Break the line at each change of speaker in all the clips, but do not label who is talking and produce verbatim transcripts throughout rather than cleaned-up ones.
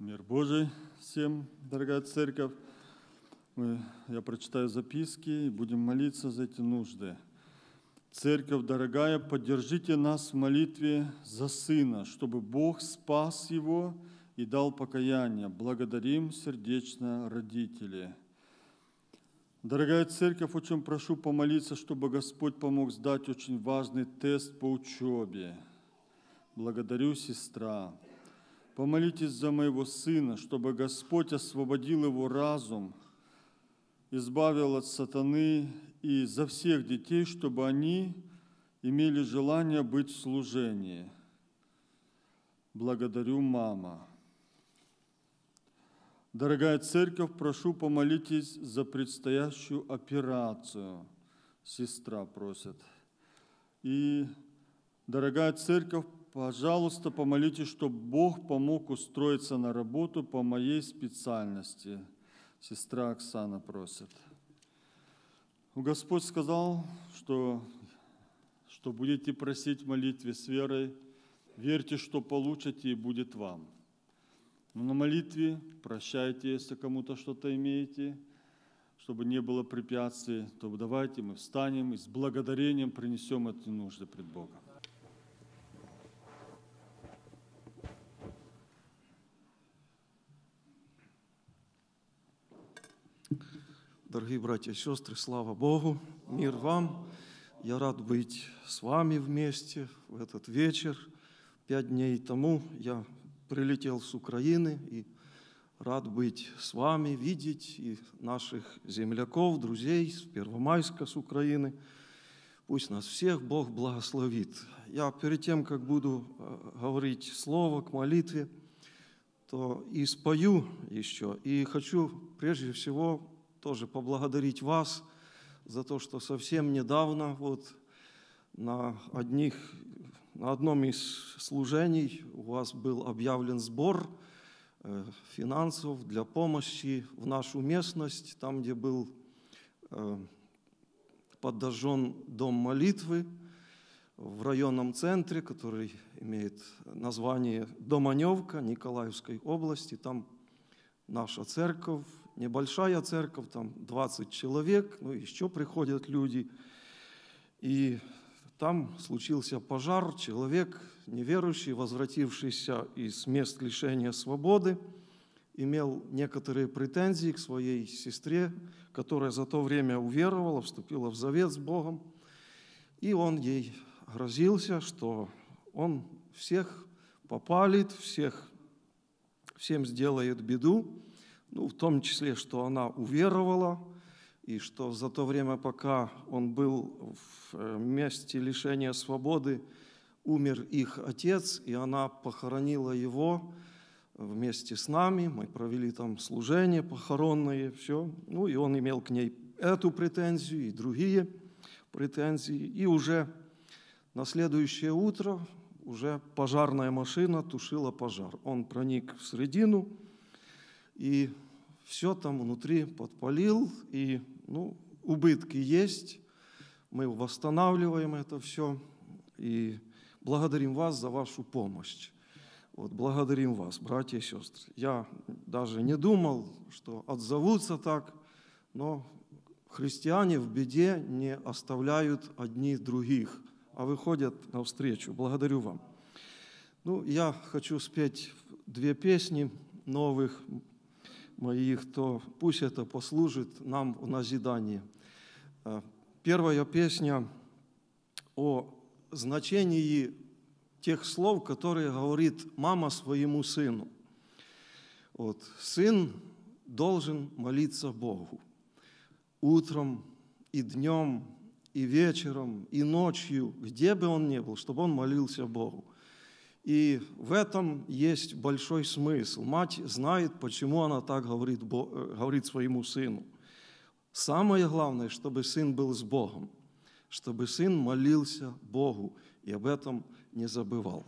Мир Божий всем, дорогая церковь. Мы, я прочитаю записки и будем молиться за эти нужды. Церковь, дорогая, поддержите нас в молитве за сына, чтобы Бог спас его и дал покаяние. Благодарим сердечно родители. Дорогая церковь, очень прошу помолиться, чтобы Господь помог сдать очень важный тест по учебе. Благодарю, сестра. Помолитесь за моего сына, чтобы Господь освободил его разум, избавил от сатаны и за всех детей, чтобы они имели желание быть в служении. Благодарю, мама. Дорогая церковь, прошу помолитесь за предстоящую операцию. Сестра просит. И, дорогая церковь, пожалуйста, помолитесь, чтобы Бог помог устроиться на работу по моей специальности. Сестра Оксана просит. Господь сказал, что, что будете просить в молитве с верой, верьте, что получите, и будет вам. Но на молитве прощайте, если кому-то что-то имеете, чтобы не было препятствий, то давайте мы встанем и с благодарением принесем эти нужды пред Богом.
Дорогие братья и сестры, слава Богу, мир вам. Я рад быть с вами вместе в этот вечер. Пять дней тому я прилетел с Украины и рад быть с вами, видеть и наших земляков, друзей с Первомайска, с Украины. Пусть нас всех Бог благословит. Я перед тем, как буду говорить слово к молитве, то и спою еще. И хочу прежде всего тоже поблагодарить вас за то, что совсем недавно вот на, одних, на одном из служений у вас был объявлен сбор э, финансов для помощи в нашу местность, там, где был э, подожжен дом молитвы в районном центре, который имеет название Доманевка Николаевской области. Там наша церковь, небольшая церковь, там двадцать человек, ну еще приходят люди. И там случился пожар, человек неверующий, возвратившийся из мест лишения свободы, имел некоторые претензии к своей сестре, которая за то время уверовала, вступила в завет с Богом. И он ей грозился, что он всех попалит, всех, всем сделает беду. Ну, в том числе, что она уверовала, и что за то время, пока он был в месте лишения свободы, умер их отец, и она похоронила его вместе с нами. Мы провели там служение похоронное, все. Ну, и он имел к ней эту претензию и другие претензии. И уже на следующее утро уже пожарная машина тушила пожар. Он проник в середину, и все там внутри подпалил, и ну, убытки есть. Мы восстанавливаем это все, и благодарим вас за вашу помощь. Вот, благодарим вас, братья и сестры. Я даже не думал, что отзовутся так, но христиане в беде не оставляют одни других, а выходят навстречу. Благодарю вам. Ну, я хочу спеть две песни новых моих, то пусть это послужит нам в назидание. Первая песня о значении тех слов, которые говорит мама своему сыну. Вот. Сын должен молиться Богу утром и днем, и вечером, и ночью, где бы он ни был, чтобы он молился Богу. И в этом есть большой смысл. Мать знает, почему она так говорит, говорит своему сыну. Самое главное, чтобы сын был с Богом, чтобы сын молился Богу и об этом не забывал.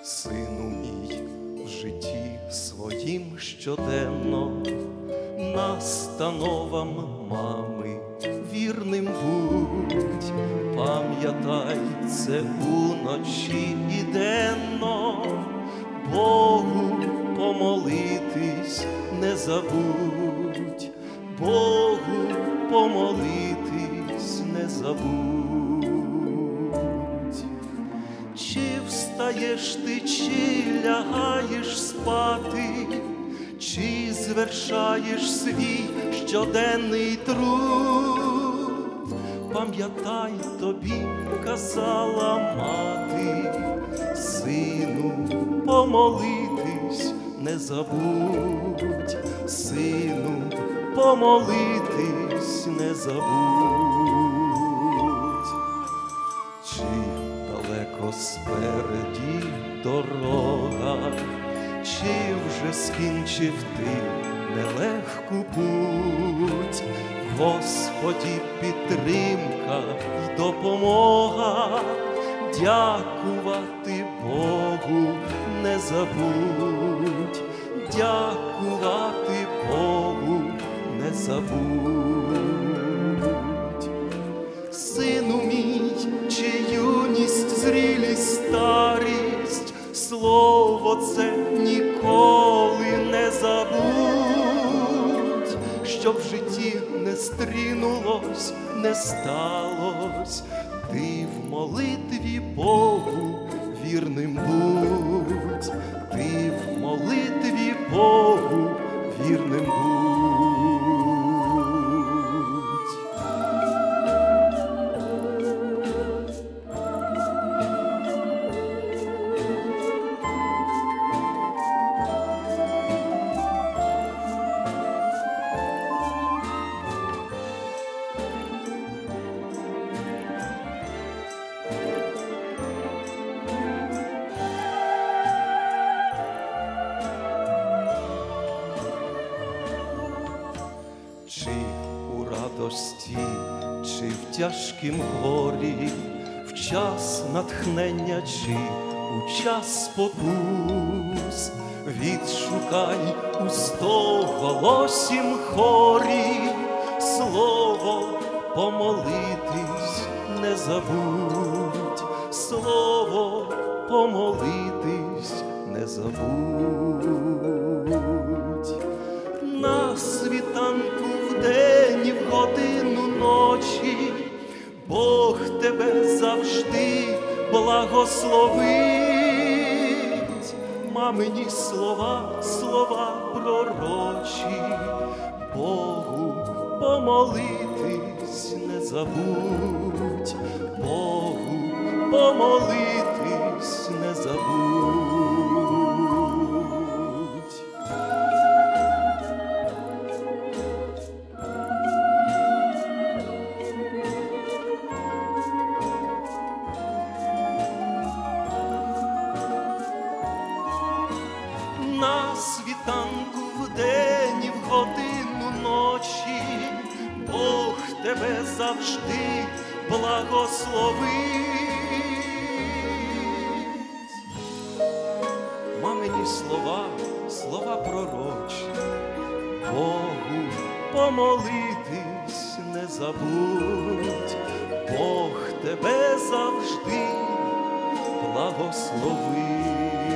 Сину мій, в житті своїм щоденно настановам мами вірним будь, пам'ятай це уночі і денно, Богу помолитись не забудь, Богу помолитись не забудь. Чи встаєш ти, чи лягаєш спати, чи звершаєш свій щоденний труд, пам'ятай, тобі казала мати, сину, помолитись не забудь, сину, помолитись не забудь. Чи далеко спереді дорога, чи вже скінчив ти нелегку путь, Господі підтримка й допомога, дякувати Богу не забудь, дякувати Богу не забудь. Сину мій, чи юність, зрілість, старість, слово це ніколи не забудь, щоб в житті не стрінулось, не сталось, ти в молитві Богу вірним будь, ти в молитві Богу вірним будь. Чи у радості, чи в тяжкім горі, в час натхнення, чи у час спокус, відшукай у стоголосім хорі слово помолитись не забудь, слово помолитись не забудь. На світанку вдень і в годину ночі Бог тебе завжди благословить. Мамині слова, слова пророчі, Богу помолитись не забудь, Богу помолитись не забудь. На світанку вдень і в годину ночі Бог тебе завжди благословить. Мамині слова, слова пророчі, Богу помолитись не забудь, Бог тебе завжди благословить.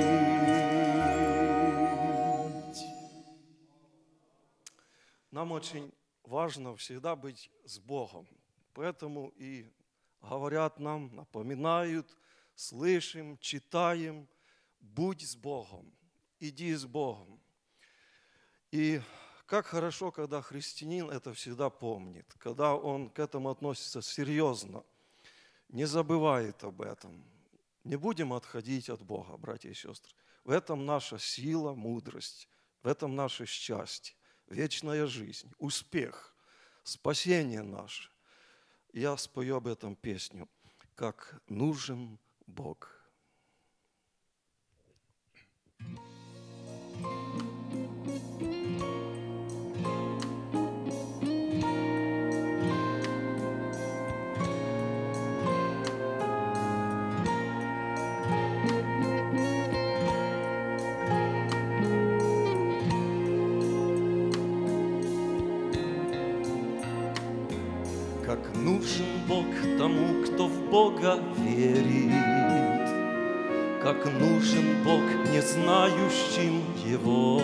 Нам очень важно всегда быть с Богом. Поэтому и говорят нам, напоминают, слышим, читаем, будь с Богом, иди с Богом. И как хорошо, когда христианин это всегда помнит, когда он к этому относится серьезно, не забывает об этом. Не будем отходить от Бога, братья и сестры. В этом наша сила, мудрость, в этом наше счастье. Вечная жизнь, успех, спасение наше. Я спою об этом песню, как нужен Бог. Бог тому, кто в Бога верит, как нужен Бог не знающим Его.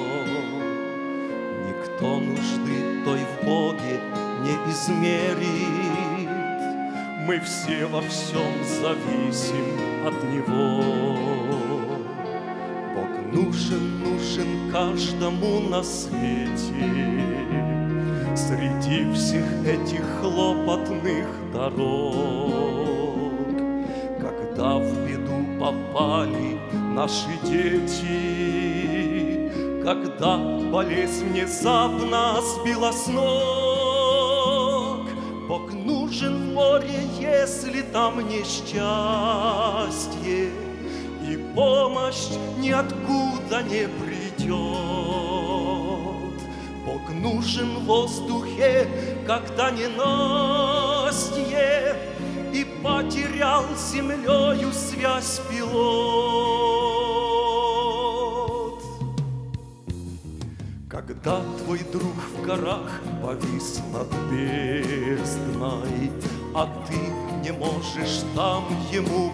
Никто нужды той в Боге не измерит, мы все во всем зависим от Него. Бог нужен, нужен каждому на свете, среди всех этих хлопотных дорог. Когда в беду попали наши дети, когда болезнь внезапно сбила с ног, Бог нужен в море, если там несчастье, и помощь ниоткуда не придет. Бог нужен в воздухе, когда ненастье, и потерял с землею связь пилот. Когда твой друг в горах повис над бездной, а ты не можешь там ему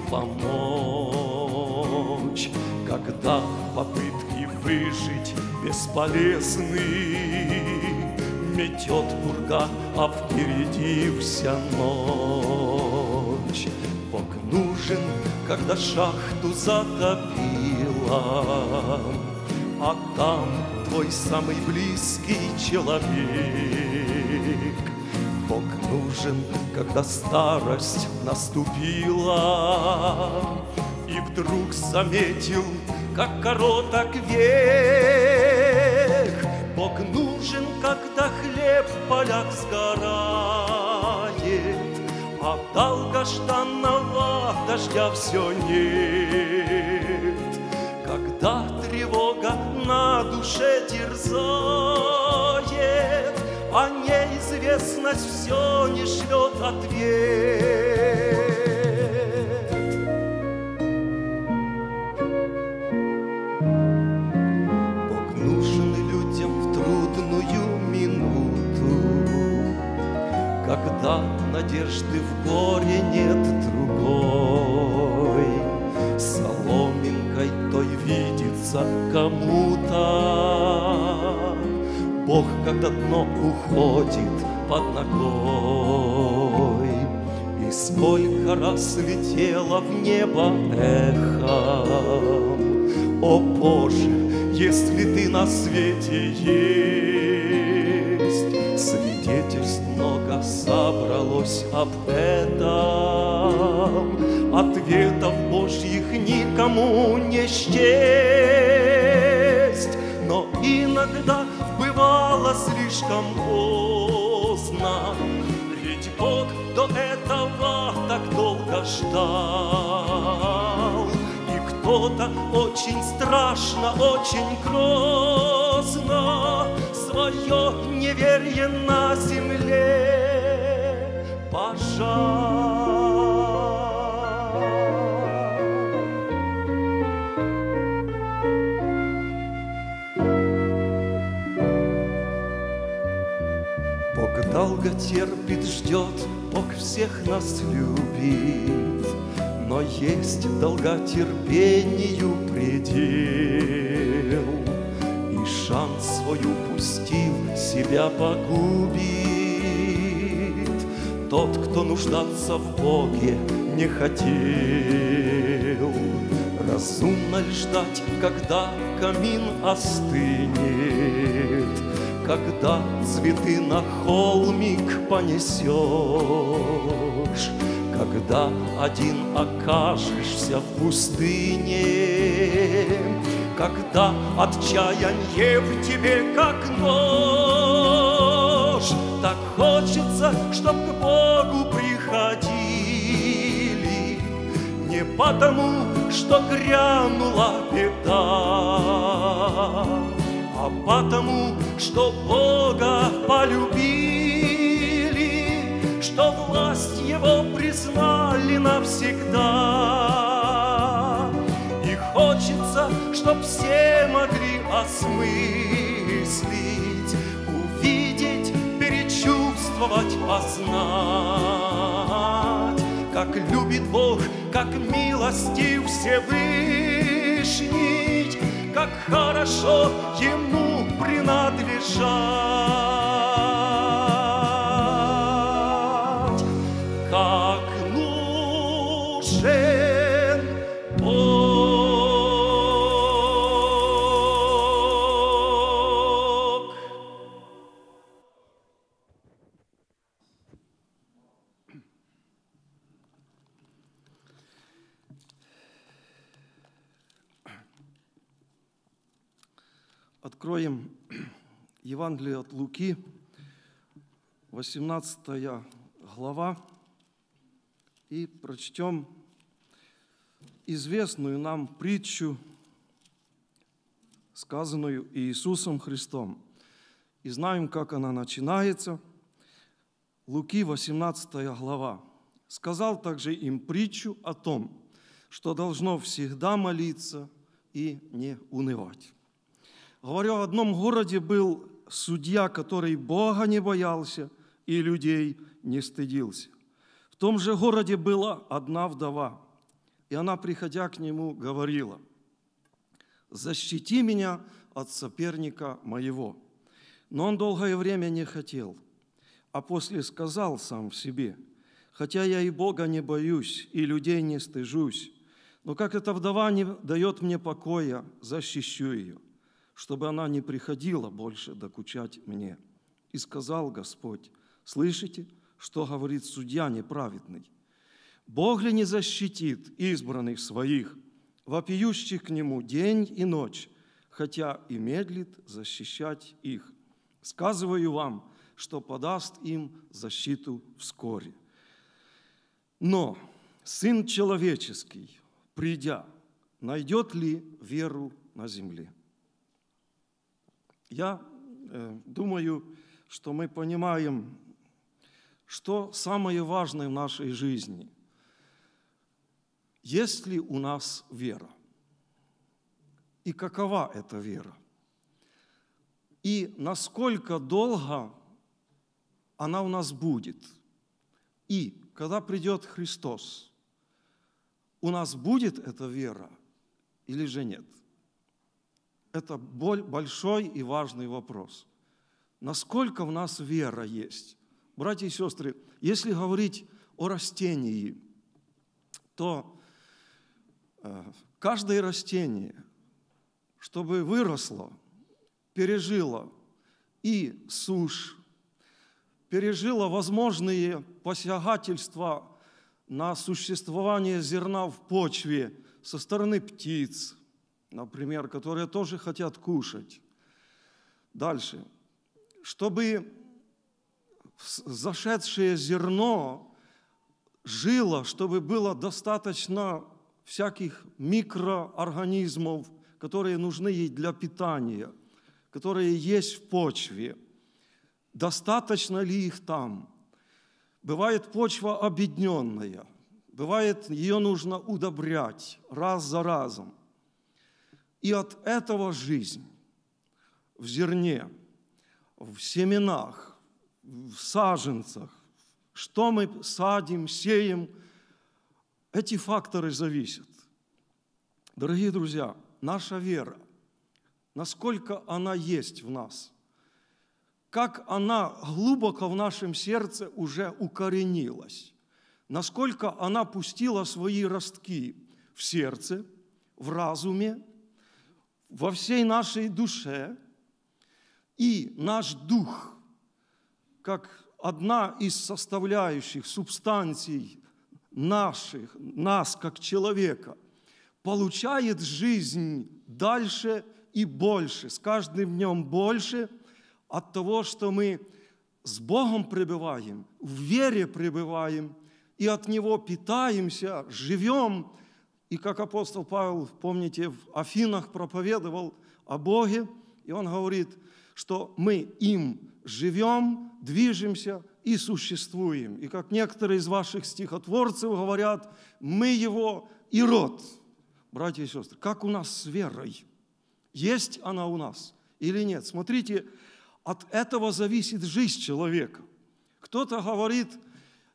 помочь, когда попытки выжить бесполезны, метет пурга, а впереди вся ночь. Бог нужен, когда шахту затопило, а там твой самый близкий человек. Бог нужен, когда старость наступила, и вдруг заметил, как короток век. Бог нужен, когда хлеб в полях сгорает, а долгожданного дождя все нет. Когда тревога на душе терзает, а неизвестность все не шлет ответ. Бог нужен людям в трудную минуту, когда надежды в горе нет другой. Соломинкой той видится кому-то Бог, когда дно уходит под ногой. И сколько раз летело в небо эхом: о Боже, если ты на свете есть. Свидетельств много собралось об этом, ответов Божьих никому не счесть. Но иногда бывало слишком поздно, ведь Бог до этого так долго ждал. И кто-то очень страшно, очень грозно свое неверие на земле пожал. Бог долго терпит, ждет, Бог всех нас любит, но есть долготерпению предел, и шанс свой упустив, себя погубит тот, кто нуждаться в Боге не хотел. Разумно ли ждать, когда камин остынет, когда цветы на холмик понесешь, когда один окажешься в пустыне, когда отчаяние в тебе как нож. Так хочется, чтоб к Богу приходили не потому, что грянула беда, а потому, что Бога полюбили, что власть Его признали навсегда. И хочется, чтоб все могли осмыслить, увидеть, перечувствовать, познать, как любит Бог, как милостив Всевышний, как хорошо Ему принадлежать, как нужен Бог. Откроем Евангелие от Луки, восемнадцатая глава, и прочтем известную нам притчу, сказанную Иисусом Христом. И знаем, как она начинается. Луки, восемнадцатая глава. «Сказал также им притчу о том, что должно всегда молиться и не унывать. Говорю, в одном городе был судья, который Бога не боялся и людей не стыдился. В том же городе была одна вдова, и она, приходя к нему, говорила: «Защити меня от соперника моего». Но он долгое время не хотел, а после сказал сам в себе: «Хотя я и Бога не боюсь, и людей не стыжусь, но как эта вдова не дает мне покоя, защищу ее, чтобы она не приходила больше докучать мне». И сказал Господь: «Слышите, что говорит судья неправедный? Бог ли не защитит избранных своих, вопиющих к Нему день и ночь, хотя и медлит защищать их? Сказываю вам, что подаст им защиту вскоре. Но Сын Человеческий, придя, найдет ли веру на земле?» Я э, думаю, что мы понимаем, что самое важное в нашей жизни. Есть ли у нас вера? И какова эта вера? И насколько долго она у нас будет? И когда придет Христос, у нас будет эта вера или же нет? Это большой и важный вопрос. Насколько в нас вера есть? Братья и сестры, если говорить о растении, то каждое растение, чтобы выросло, пережило и сушь, пережило возможные посягательства на существование зерна в почве со стороны птиц, например, которые тоже хотят кушать. Дальше. Чтобы зашедшее зерно жило, чтобы было достаточно всяких микроорганизмов, которые нужны ей для питания, которые есть в почве. Достаточно ли их там? Бывает почва обедненная, бывает, ее нужно удобрять раз за разом. И от этого жизнь в зерне, в семенах, в саженцах, что мы садим, сеем, эти факторы зависят. Дорогие друзья, наша вера, насколько она есть в нас, как она глубоко в нашем сердце уже укоренилась, насколько она пустила свои ростки в сердце, в разуме, во всей нашей душе, и наш дух, как одна из составляющих субстанций наших, нас как человека, получает жизнь дальше и больше, с каждым днем больше от того, что мы с Богом пребываем, в вере пребываем, и от Него питаемся, живем. И как апостол Павел, помните, в Афинах проповедовал о Боге, и он говорит, что мы им живем, движемся и существуем. И как некоторые из ваших стихотворцев говорят, мы Его и род. Братья и сестры, как у нас с верой? Есть она у нас или нет? Смотрите, от этого зависит жизнь человека. Кто-то говорит,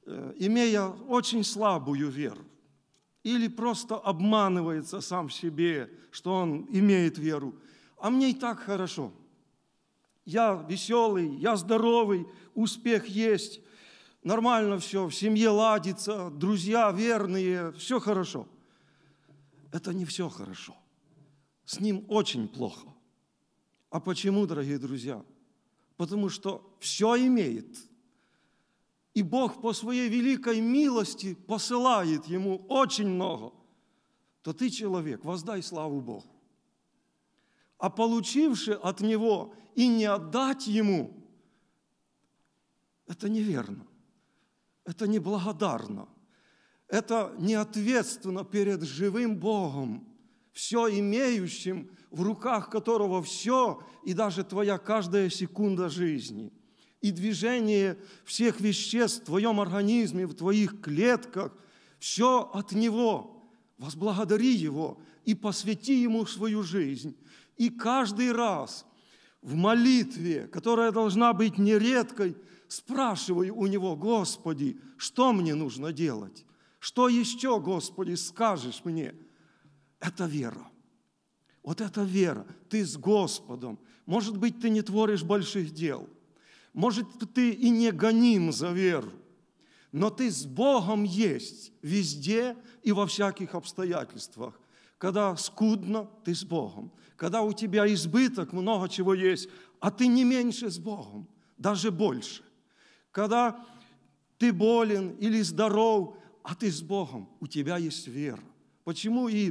имея очень слабую веру, или просто обманывается сам в себе, что он имеет веру, а мне и так хорошо. Я веселый, я здоровый, успех есть, нормально все, в семье ладится, друзья верные, все хорошо. Это не все хорошо. С ним очень плохо. А почему, дорогие друзья? Потому что все имеет. И Бог по своей великой милости посылает ему очень много. То ты, человек, воздай славу Богу. А получивши от Него и не отдать Ему, это неверно, это неблагодарно, это неответственно перед живым Богом, все имеющим, в руках которого все, и даже твоя каждая секунда жизни, и движение всех веществ в твоем организме, в твоих клетках, все от Него. Возблагодари Его и посвяти Ему свою жизнь. И каждый раз в молитве, которая должна быть нередкой, спрашивай у Него: Господи, что мне нужно делать? Что еще, Господи, скажешь мне? Это вера. Вот это вера. Ты с Господом. Может быть, ты не творишь больших дел. Может, ты и не гоним за веру. Но ты с Богом есть везде и во всяких обстоятельствах. Когда скудно, ты с Богом. Когда у тебя избыток, много чего есть, а ты не меньше с Богом, даже больше. Когда ты болен или здоров, а ты с Богом, у тебя есть вера. Почему и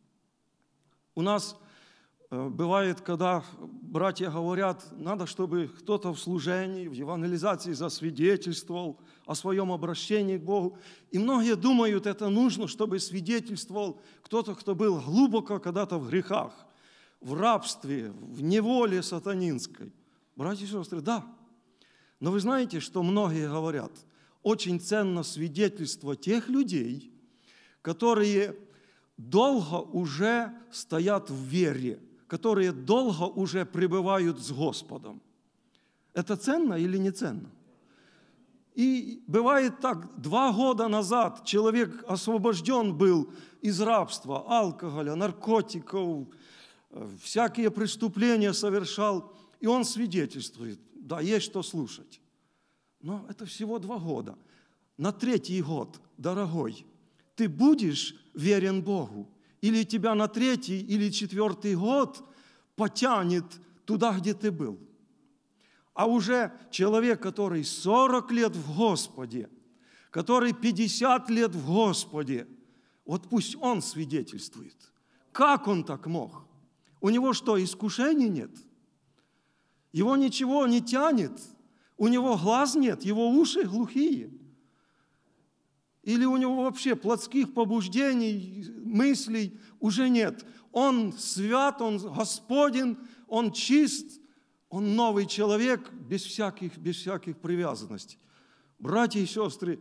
у нас бывает, когда братья говорят, надо, чтобы кто-то в служении, в евангелизации засвидетельствовал о своем обращении к Богу. И многие думают, это нужно, чтобы свидетельствовал кто-то, кто был глубоко когда-то в грехах, в рабстве, в неволе сатанинской. Братья и сестры, да. Но вы знаете, что многие говорят, очень ценно свидетельство тех людей, которые долго уже стоят в вере, которые долго уже пребывают с Господом. Это ценно или не ценно? И бывает так, два года назад человек освобожден был из рабства, алкоголя, наркотиков, всякие преступления совершал, и он свидетельствует, да, есть что слушать. Но это всего два года. На третий год, дорогой, ты будешь верен Богу? Или тебя на третий или четвертый год потянет туда, где ты был? А уже человек, который сорок лет в Господе, который пятьдесят лет в Господе, вот пусть он свидетельствует. Как он так мог? У него что, искушений нет? Его ничего не тянет? У него глаз нет? Его уши глухие? Или у него вообще плотских побуждений, мыслей уже нет? Он свят, он Господен, он чист, он новый человек без всяких, без всяких привязанностей. Братья и сестры,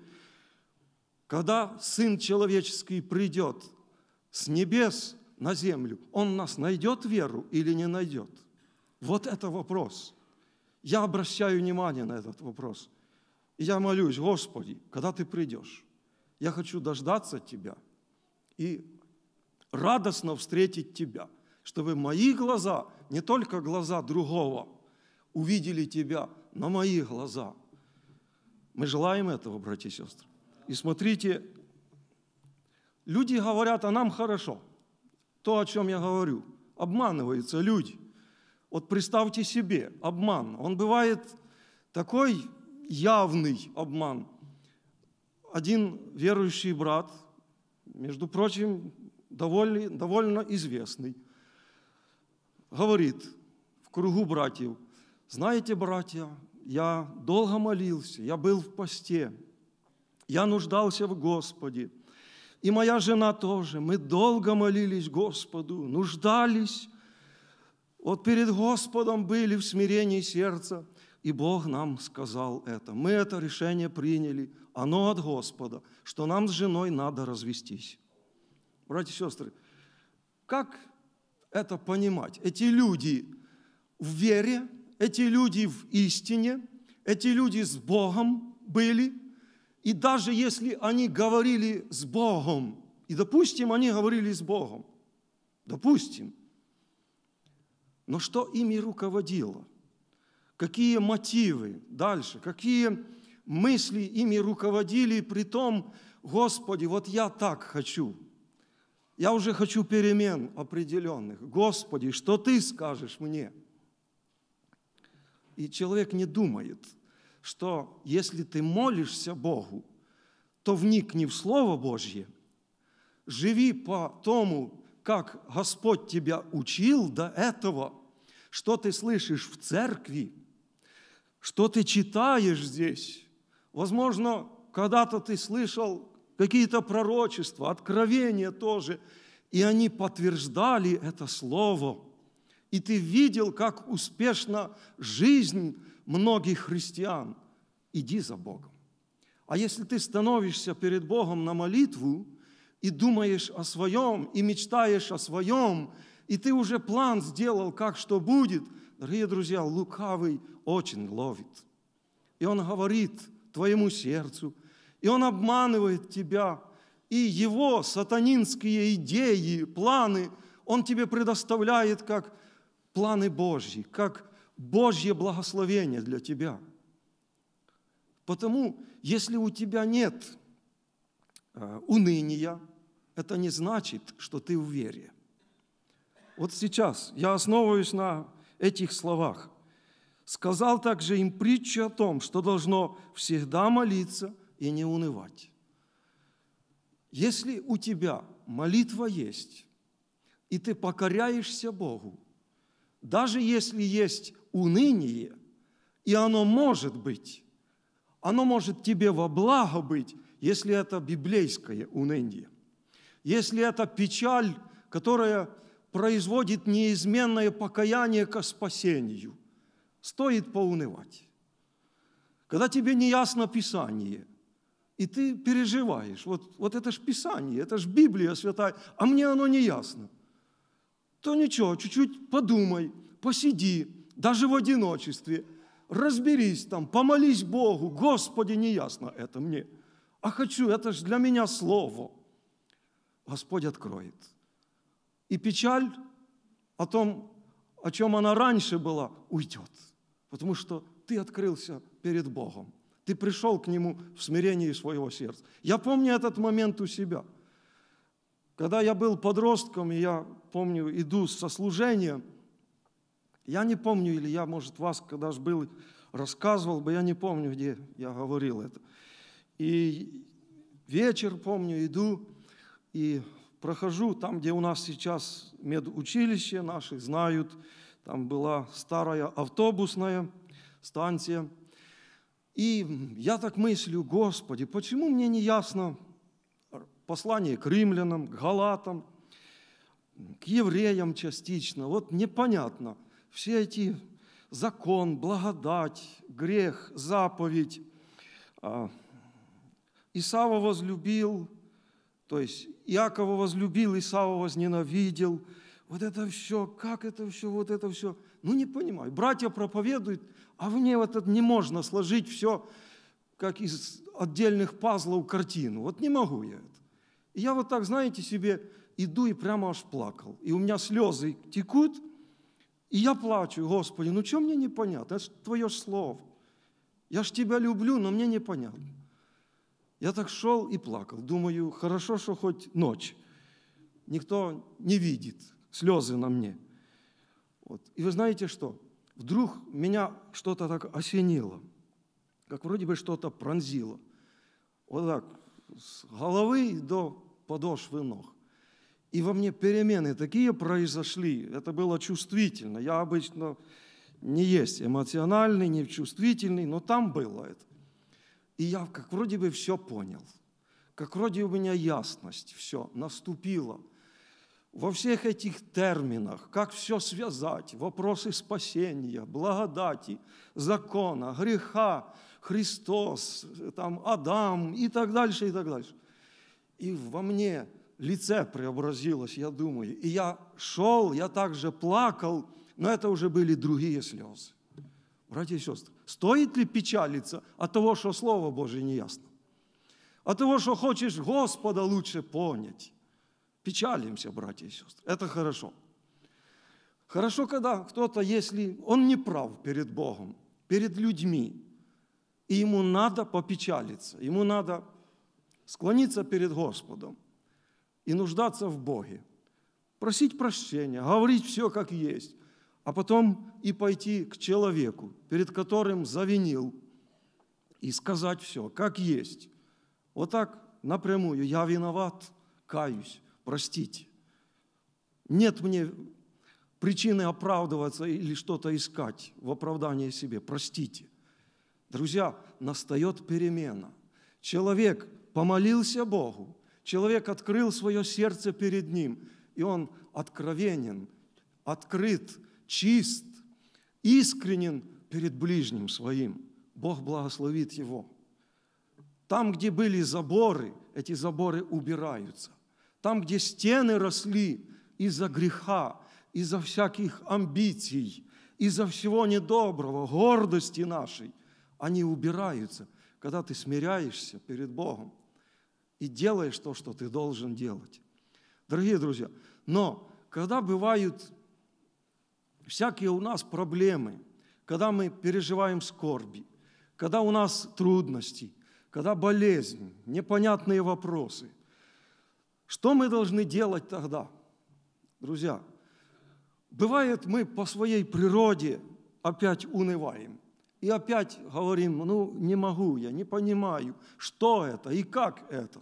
когда Сын Человеческий придет с небес на землю, Он нас найдет веру или не найдет? Вот это вопрос. Я обращаю внимание на этот вопрос. И я молюсь: Господи, когда Ты придешь, я хочу дождаться Тебя и радостно встретить Тебя, чтобы мои глаза, не только глаза другого, увидели Тебя, но мои глаза. Мы желаем этого, братья и сестры. И смотрите, люди говорят, а нам хорошо. То, о чем я говорю, обманываются люди. Вот представьте себе, обман. Он бывает такой явный обман. Один верующий брат, между прочим, довольно, довольно известный, говорит в кругу братьев: знаете, братья, я долго молился, я был в посте, я нуждался в Господе, и моя жена тоже. Мы долго молились Господу, нуждались, вот перед Господом были в смирении сердца, и Бог нам сказал это. Мы это решение приняли, оно от Господа, что нам с женой надо развестись. Братья и сестры, как это понимать? Эти люди в вере, эти люди в истине, эти люди с Богом были, И даже если они говорили с Богом, и, допустим, они говорили с Богом, допустим, но что ими руководило? Какие мотивы дальше? Какие мысли ими руководили при том, Господи, вот я так хочу. Я уже хочу перемен определенных. Господи, что Ты скажешь мне? И человек не думает, что если ты молишься Богу, то вникни в Слово Божье, живи по тому, как Господь тебя учил до этого, что ты слышишь в церкви, что ты читаешь здесь. Возможно, когда-то ты слышал какие-то пророчества, откровения тоже, и они подтверждали это Слово. И ты видел, как успешна жизнь многих христиан. Иди за Богом. А если ты становишься перед Богом на молитву и думаешь о своем, и мечтаешь о своем, и ты уже план сделал, как что будет, дорогие друзья, лукавый очень ловит. И он говорит твоему сердцу, и он обманывает тебя, и его сатанинские идеи, планы, он тебе предоставляет как планы Божьи, как Божье благословение для тебя. Потому, если у тебя нет э, уныния, это не значит, что ты в вере. Вот сейчас я основываюсь на этих словах. Сказал также им притчу о том, что должно всегда молиться и не унывать. Если у тебя молитва есть, и ты покоряешься Богу, даже если есть уныние, и оно может быть, оно может тебе во благо быть, если это библейское уныние. Если это печаль, которая производит неизменное покаяние ко спасению, стоит поунывать. Когда тебе не ясно Писание, и ты переживаешь, вот, вот это ж Писание, это ж Библия святая, а мне оно не ясно, то ничего, чуть-чуть подумай, посиди, даже в одиночестве, разберись там, помолись Богу, Господи, не ясно это мне, а хочу, это же для меня Слово. Господь откроет. И печаль о том, о чем она раньше была, уйдет, потому что ты открылся перед Богом, ты пришел к Нему в смирении своего сердца. Я помню этот момент у себя. Когда я был подростком, и я помню, иду со служения, я не помню, или я, может, вас, когда же был, рассказывал бы, я не помню, где я говорил это. И вечер, помню, иду и прохожу там, где у нас сейчас медучилище, наши знают, там была старая автобусная станция. И я так мыслю, Господи, почему мне не ясно послание к римлянам, к галатам, к евреям частично, вот непонятно. Все эти закон, благодать, грех, заповедь. Исава возлюбил, то есть Иакова возлюбил, Исава возненавидел. Вот это все, как это все, вот это все. Ну, не понимаю. Братья проповедуют, а мне вот это не можно сложить все, как из отдельных пазлов картину. Вот не могу я это. И я вот так, знаете, себе иду и прямо аж плакал. И у меня слезы текут, и я плачу, Господи, ну что мне непонятно? Это же Твое слово. Я ж Тебя люблю, но мне непонятно. Я так шел и плакал. Думаю, хорошо, что хоть ночь. Никто не видит слезы на мне. Вот. И вы знаете что? Вдруг меня что-то так осенило, как вроде бы что-то пронзило. Вот так, с головы до подошвы ног. И во мне перемены такие произошли, это было чувствительно. Я обычно не есть эмоциональный, не чувствительный, но там было это. И я как вроде бы все понял, как вроде у меня ясность, все, наступила. Во всех этих терминах, как все связать, вопросы спасения, благодати, закона, греха, Христос, там, Адам и так дальше, и так дальше. И во мне лице преобразилось, я думаю. И я шел, я также плакал, но это уже были другие слезы. Братья и сестры, стоит ли печалиться от того, что Слово Божие не ясно? от того, что хочешь Господа лучше понять. Печалимся, братья и сестры. Это хорошо. Хорошо, когда кто-то, если он не прав перед Богом, перед людьми, и ему надо попечалиться, ему надо склониться перед Господом и нуждаться в Боге, просить прощения, говорить все как есть, а потом и пойти к человеку, перед которым завинил, и сказать все как есть. Вот так напрямую: я виноват, каюсь, простите. Нет мне причины оправдываться или что-то искать в оправдании себе. Простите. Друзья, настает перемена. Человек помолился Богу, человек открыл свое сердце перед Ним, и он откровенен, открыт, чист, искренен перед ближним своим. Бог благословит его. Там, где были заборы, эти заборы убираются. Там, где стены росли из-за греха, из-за всяких амбиций, из-за всего недоброго, гордости нашей, они убираются, когда ты смиряешься перед Богом и делаешь то, что ты должен делать. Дорогие друзья, но когда бывают всякие у нас проблемы, когда мы переживаем скорби, когда у нас трудности, когда болезнь, непонятные вопросы, что мы должны делать тогда? Друзья, бывает, мы по своей природе опять унываем. И опять говорим: ну, не могу я, не понимаю, что это и как это.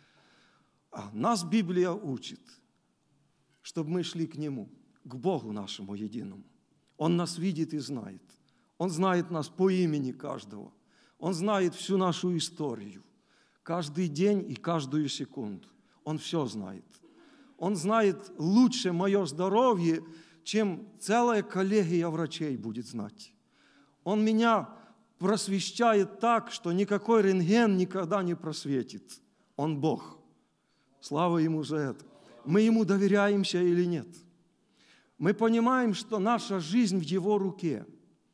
А нас Библия учит, чтобы мы шли к Нему, к Богу нашему единому. Он нас видит и знает. Он знает нас по имени каждого. Он знает всю нашу историю, каждый день и каждую секунду. Он все знает. Он знает лучше мое здоровье, чем целая коллегия врачей будет знать. Он меня просвещает так, что никакой рентген никогда не просветит. Он Бог. Слава Ему за это. Мы Ему доверяемся или нет? Мы понимаем, что наша жизнь в Его руке.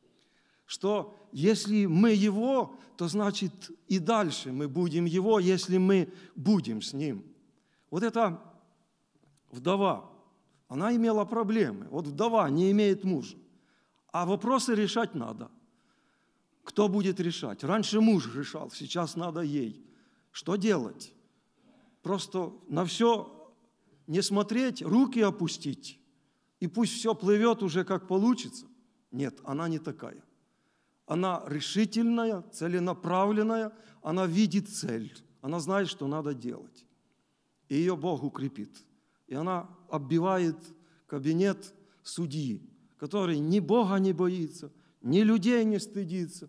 Что если мы Его, то значит и дальше мы будем Его, если мы будем с Ним. Вот эта вдова, она имела проблемы. Вот вдова не имеет мужа. А вопросы решать надо. Кто будет решать? Раньше муж решал, сейчас надо ей. Что делать? Просто на все не смотреть, руки опустить, и пусть все плывет уже как получится. Нет, она не такая. Она решительная, целенаправленная, она видит цель, она знает, что надо делать. И ее Бог укрепит. И она оббивает кабинет судьи, который ни Бога не боится, ни людей не стыдится.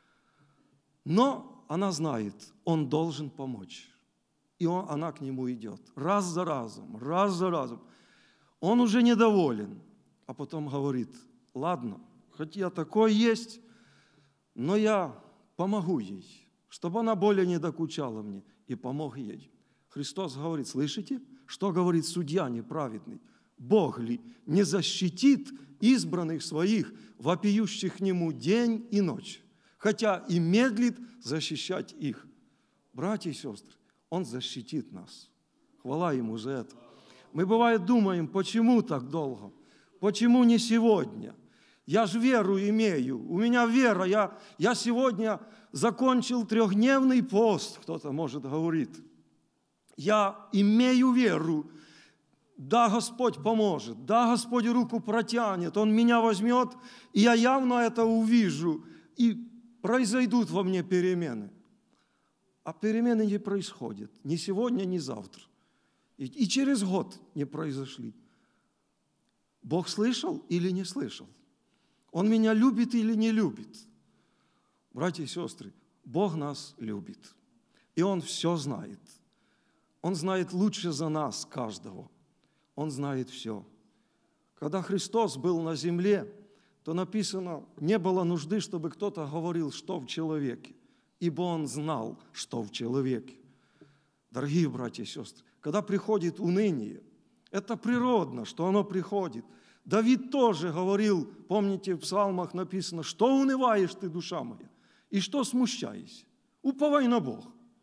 Но она знает, он должен помочь. И он, она к нему идет. Раз за разом, раз за разом. Он уже недоволен. А потом говорит: ладно, хоть я такой есть, но я помогу ей, чтобы она более не докучала мне. И помог ей. Христос говорит: слышите, что говорит судья неправедный? Бог ли не защитит избранных своих, вопиющих к Нему день и ночь, хотя и медлит защищать их? Братья и сестры, Он защитит нас. Хвала Ему за это. Мы, бывает, думаем, почему так долго? Почему не сегодня? Я же веру имею, у меня вера. Я, я сегодня закончил трехдневный пост, кто-то, может, говорит. Я имею веру. Да, Господь поможет, да, Господь руку протянет, Он меня возьмет, и я явно это увижу, и произойдут во мне перемены. А перемены не происходят ни сегодня, ни завтра. И, и через год не произошли. Бог слышал или не слышал? Он меня любит или не любит? Братья и сестры, Бог нас любит, и Он все знает. Он знает лучше за нас каждого. Он знает все. Когда Христос был на земле, то написано, не было нужды, чтобы кто-то говорил, что в человеке, ибо Он знал, что в человеке. Дорогие братья и сестры, когда приходит уныние, это природно, что оно приходит. Давид тоже говорил, помните, в псалмах написано, что унываешь ты, душа моя, и что смущаешься? Уповай на Бога.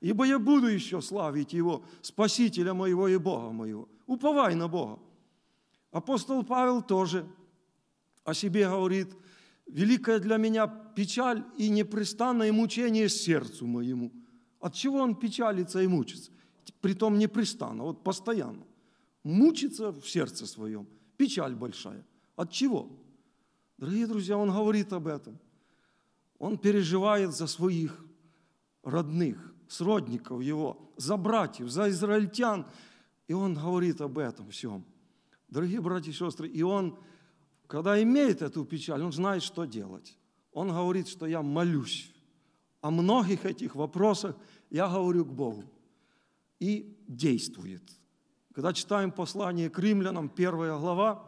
ибо я буду еще славить Его, Спасителя моего и Бога моего. Уповай на Бога. Апостол Павел тоже о себе говорит: великая для меня печаль и непрестанное мучение сердцу моему. От чего он печалится и мучится? Притом непрестанно, вот постоянно. Мучится в сердце своем. Печаль большая. От чего? Дорогие друзья, он говорит об этом. Он переживает за своих родных, сродников его, за братьев, за израильтян. И он говорит об этом всем. Дорогие братья и сестры, и он, когда имеет эту печаль, он знает, что делать. Он говорит, что я молюсь. О многих этих вопросах я говорю к Богу. И действует. Когда читаем послание к римлянам, первая глава,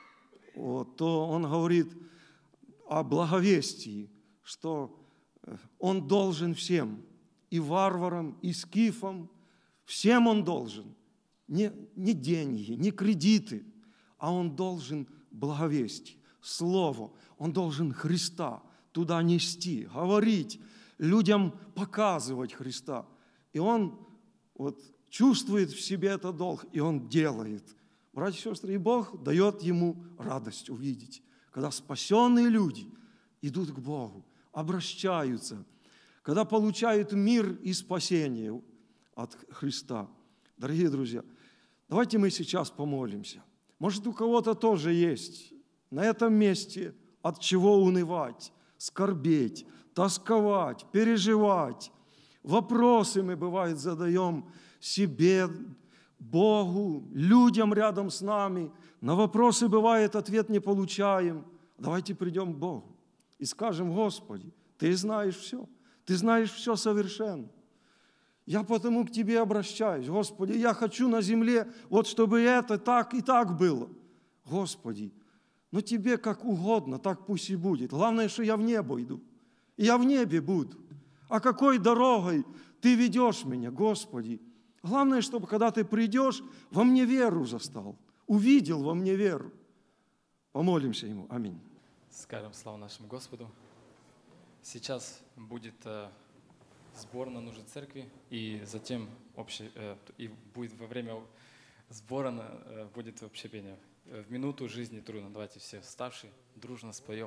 то он говорит о благовестии, что он должен всем, и варварам, и скифам, всем он должен. Не, не деньги, не кредиты, а он должен благовестие, слово. Он должен Христа туда нести, говорить, людям показывать Христа. И он вот чувствует в себе этот долг, и он делает. Братья и сестры, и Бог дает ему радость увидеть, когда спасенные люди идут к Богу, обращаются, когда получают мир и спасение от Христа. Дорогие друзья, давайте мы сейчас помолимся. Может, у кого-то тоже есть на этом месте от чего унывать, скорбеть, тосковать, переживать. Вопросы мы, бывает, задаем себе, Богу, людям рядом с нами. На вопросы, бывает, ответ не получаем. Давайте придем к Богу и скажем: Господи, Ты знаешь все, Ты знаешь все совершенно. Я потому к Тебе обращаюсь. Господи, я хочу на земле, вот чтобы это так и так было. Господи, но Тебе как угодно, так пусть и будет. Главное, что я в небо иду. И я в небе буду. А какой дорогой Ты ведешь меня, Господи? Главное, чтобы когда Ты придешь, во мне веру застал, увидел во мне веру. Помолимся Ему. Аминь.
Скажем славу нашему Господу. Сейчас будет э, сбор на нужды церкви, и затем общее, э, и будет во время сбора э, будет общепение. В минуту жизни трудно. Давайте все вставшие, дружно споем.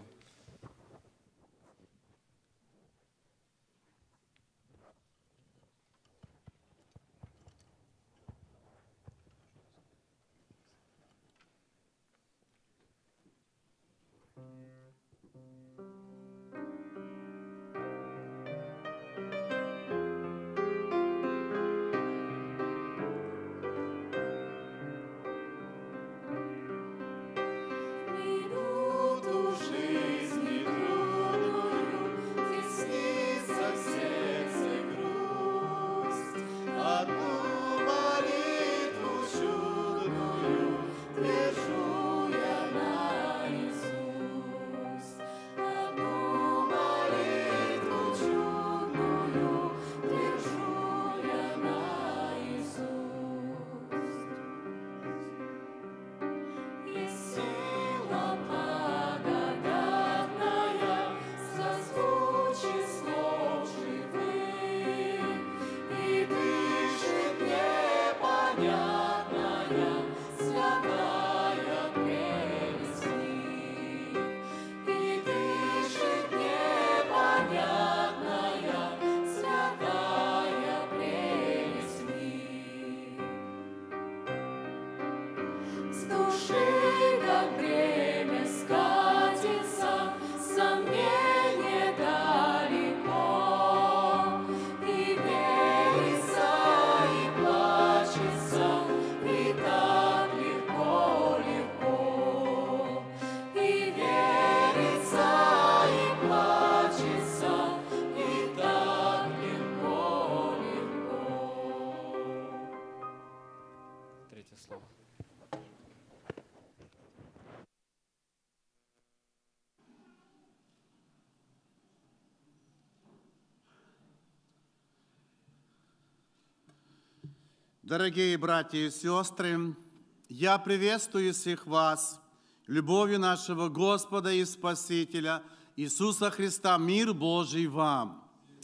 Дорогие братья и сестры, я приветствую всех вас любовью нашего Господа и Спасителя Иисуса Христа. Мир Божий вам!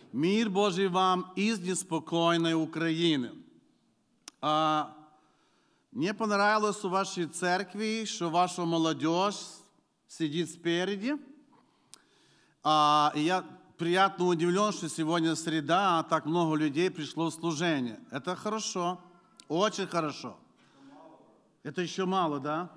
Мир Божий вам из неспокойной Украины. А, мне понравилось у вашей церкви, что ваша молодежь сидит спереди. А, и я приятно удивлен, что сегодня среда, а так много людей пришло в служение. Это хорошо, очень хорошо. Это еще мало, да?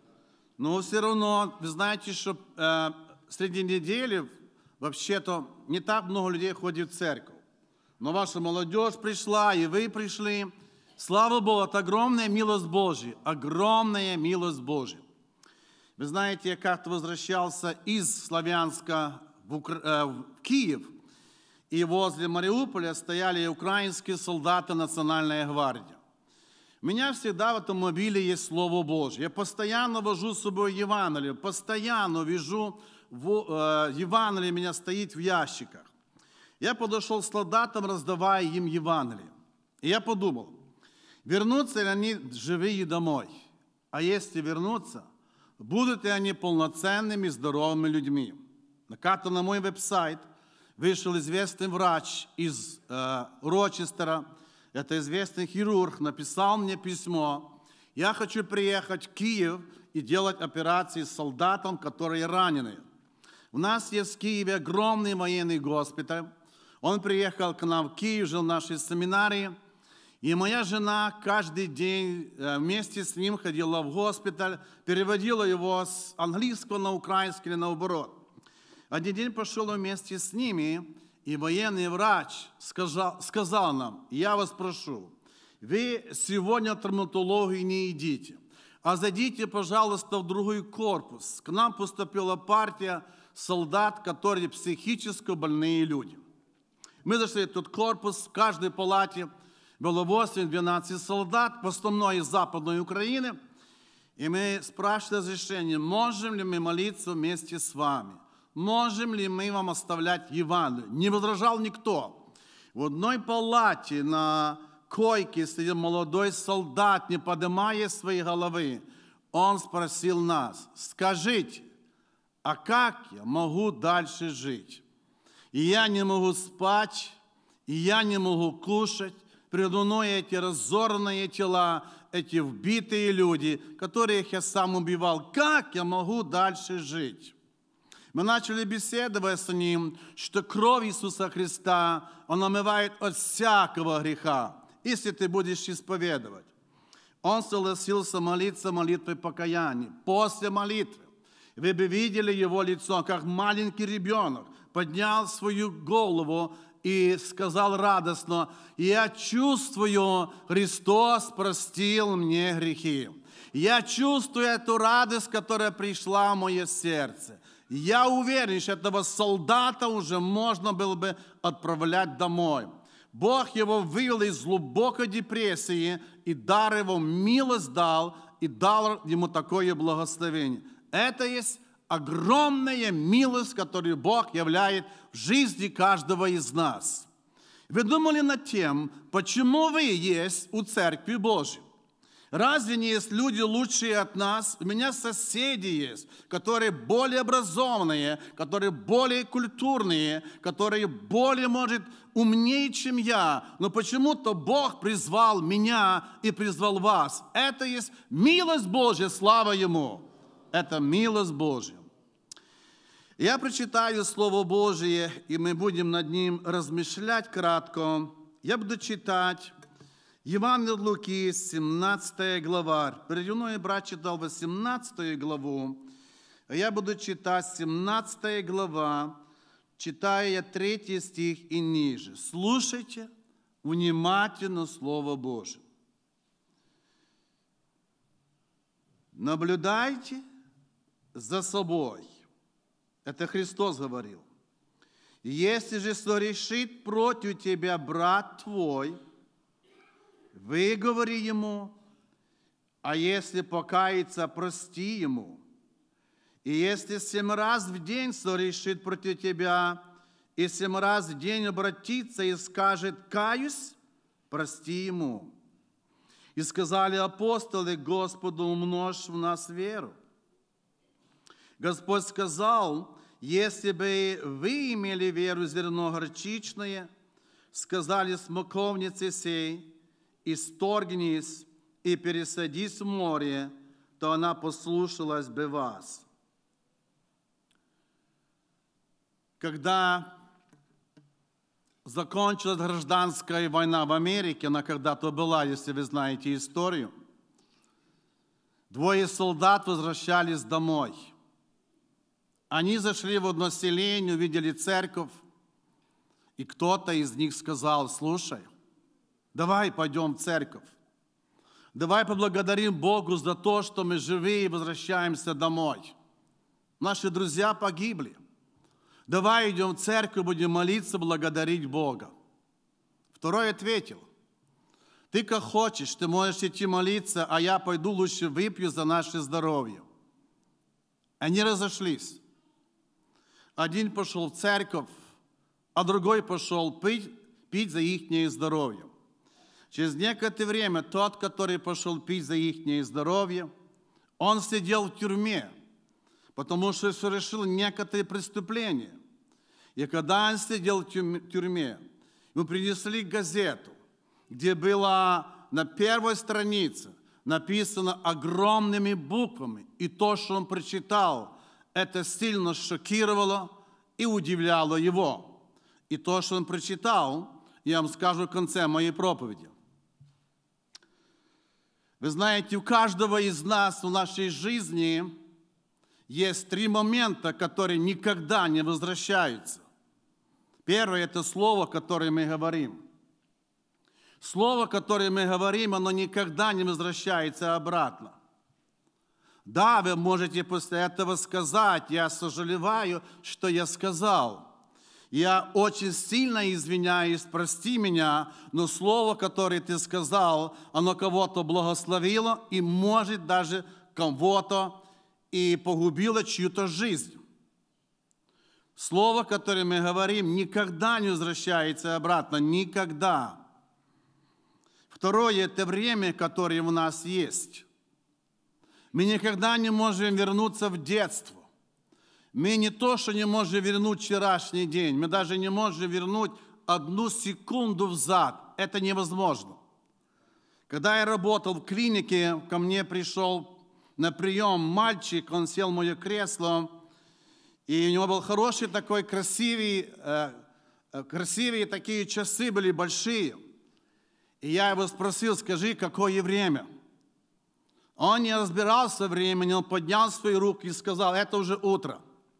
Но все равно, вы знаете, что э, среди недели вообще-то не так много людей ходит в церковь. Но ваша молодежь пришла, и вы пришли. Слава Богу, это огромная милость Божья, огромная милость Божья. Вы знаете, я как-то возвращался из Славянска в, Укра... э, в Киев, и возле Мариуполя стояли украинские солдаты Национальной гвардии. У меня всегда в автомобиле есть Слово Божье. Я постоянно вожу с собой Евангелие, постоянно вижу в, э, Евангелие у меня стоит в ящиках. Я подошел к солдатам, раздавая им Евангелие. И я подумал, вернутся ли они живые домой? А если вернутся, будут ли они полноценными, здоровыми людьми? Как-то на мой веб-сайт вышел известный врач из э, Рочестера, это известный хирург, написал мне письмо. Я хочу приехать в Киев и делать операции с солдатом, которые ранены. У нас есть в Киеве огромный военный госпиталь. Он приехал к нам в Киев, жил в нашей семинарии. И моя жена каждый день вместе с ним ходила в госпиталь, переводила его с английского на украинский или наоборот. Один день пошел вместе с ними, и военный врач сказал, сказал нам, я вас прошу, вы сегодня в травматологию не идите, а зайдите, пожалуйста, в другой корпус. К нам поступила партия солдат, которые психически больные люди. Мы зашли в тот корпус, в каждой палате было восемь-двенадцать солдат, в основном из Западной Украины, и мы спрашивали разрешение, можем ли мы молиться вместе с вами. Можем ли мы вам оставлять Евангелие? Не возражал никто. В одной палате на койке сидел молодой солдат, не поднимая своей головы. Он спросил нас, скажите, а как я могу дальше жить? И я не могу спать, и я не могу кушать. Передо мной эти разорванные тела, эти вбитые люди, которых я сам убивал. Как я могу дальше жить? Мы начали беседовать с ним, что кровь Иисуса Христа, он омывает от всякого греха, если ты будешь исповедовать. Он согласился молиться молитвой покаяния. После молитвы вы бы видели его лицо, как маленький ребенок, поднял свою голову и сказал радостно, «Я чувствую, Христос простил мне грехи. Я чувствую эту радость, которая пришла в мое сердце. Я уверен, что этого солдата уже можно было бы отправлять домой. Бог его вывел из глубокой депрессии и дар его милость дал, и дал ему такое благословение. Это есть огромная милость, которую Бог являет в жизни каждого из нас. Вы думали над тем, почему вы есть у Церкви Божьей? Разве не есть люди лучшие от нас? У меня соседи есть, которые более образованные, которые более культурные, которые более, может, умнее, чем я. Но почему-то Бог призвал меня и призвал вас. Это есть милость Божья, слава Ему. Это милость Божья. Я прочитаю Слово Божие, и мы будем над ним размышлять кратко. Я буду читать Евангелие от Луки, семнадцатая глава. Передо мной брат читал восемнадцатую главу, а я буду читать семнадцатая глава, читая третий стих и ниже. Слушайте внимательно Слово Божие. Наблюдайте за собой. Это Христос говорил. Если же согрешит против тебя брат твой, выговори ему, а если покается, прости ему. И если семь раз в день согрешит против тебя, и семь раз в день обратится и скажет «каюсь», прости ему. И сказали апостолы Господу, умножь в нас веру. Господь сказал если бы вы имели веру зерно горчичное, сказали смоковнице сей, исторгнись и пересадись в море, то она послушалась бы вас. Когда закончилась гражданская война в Америке, она когда-то была, если вы знаете историю, двое солдат возвращались домой. Они зашли в одно селение, увидели церковь, и кто-то из них сказал: слушай, давай пойдем в церковь. Давай поблагодарим Богу за то, что мы живые и возвращаемся домой. Наши друзья погибли. Давай идем в церковь, будем молиться, благодарить Бога. Второй ответил: ты как хочешь, ты можешь идти молиться, а я пойду лучше выпью за наше здоровье. Они разошлись. Один пошел в церковь, а другой пошел пить, пить за их здоровье. Через некоторое время тот, который пошел пить за их здоровье, он сидел в тюрьме, потому что совершил некоторые преступления. И когда он сидел в тюрьме, ему принесли газету, где было на первой странице написано огромными буквами, и то, что он прочитал, это сильно шокировало и удивляло его. И то, что он прочитал, я вам скажу в конце моей проповеди. Вы знаете, у каждого из нас в нашей жизни есть три момента, которые никогда не возвращаются. Первое – это слово, которое мы говорим. Слово, которое мы говорим, оно никогда не возвращается обратно. Да, вы можете после этого сказать: я сожалею, что я сказал. Я очень сильно извиняюсь, прости меня, но слово, которое ты сказал, оно кого-то благословило и может даже кого-то и погубило чью-то жизнь. Слово, которое мы говорим, никогда не возвращается обратно, никогда. Второе – это время, которое у нас есть. Мы никогда не можем вернуться в детство. Мы не то, что не можем вернуть вчерашний день, мы даже не можем вернуть одну секунду взад. Это невозможно. Когда я работал в клинике, ко мне пришел на прием мальчик, он сел в мое кресло, и у него был хороший такой красивый, э, красивые такие часы были большие. И я его спросил: скажи, какое время? Он не разбирался в времени, он поднял свои руки и сказал: это уже утро.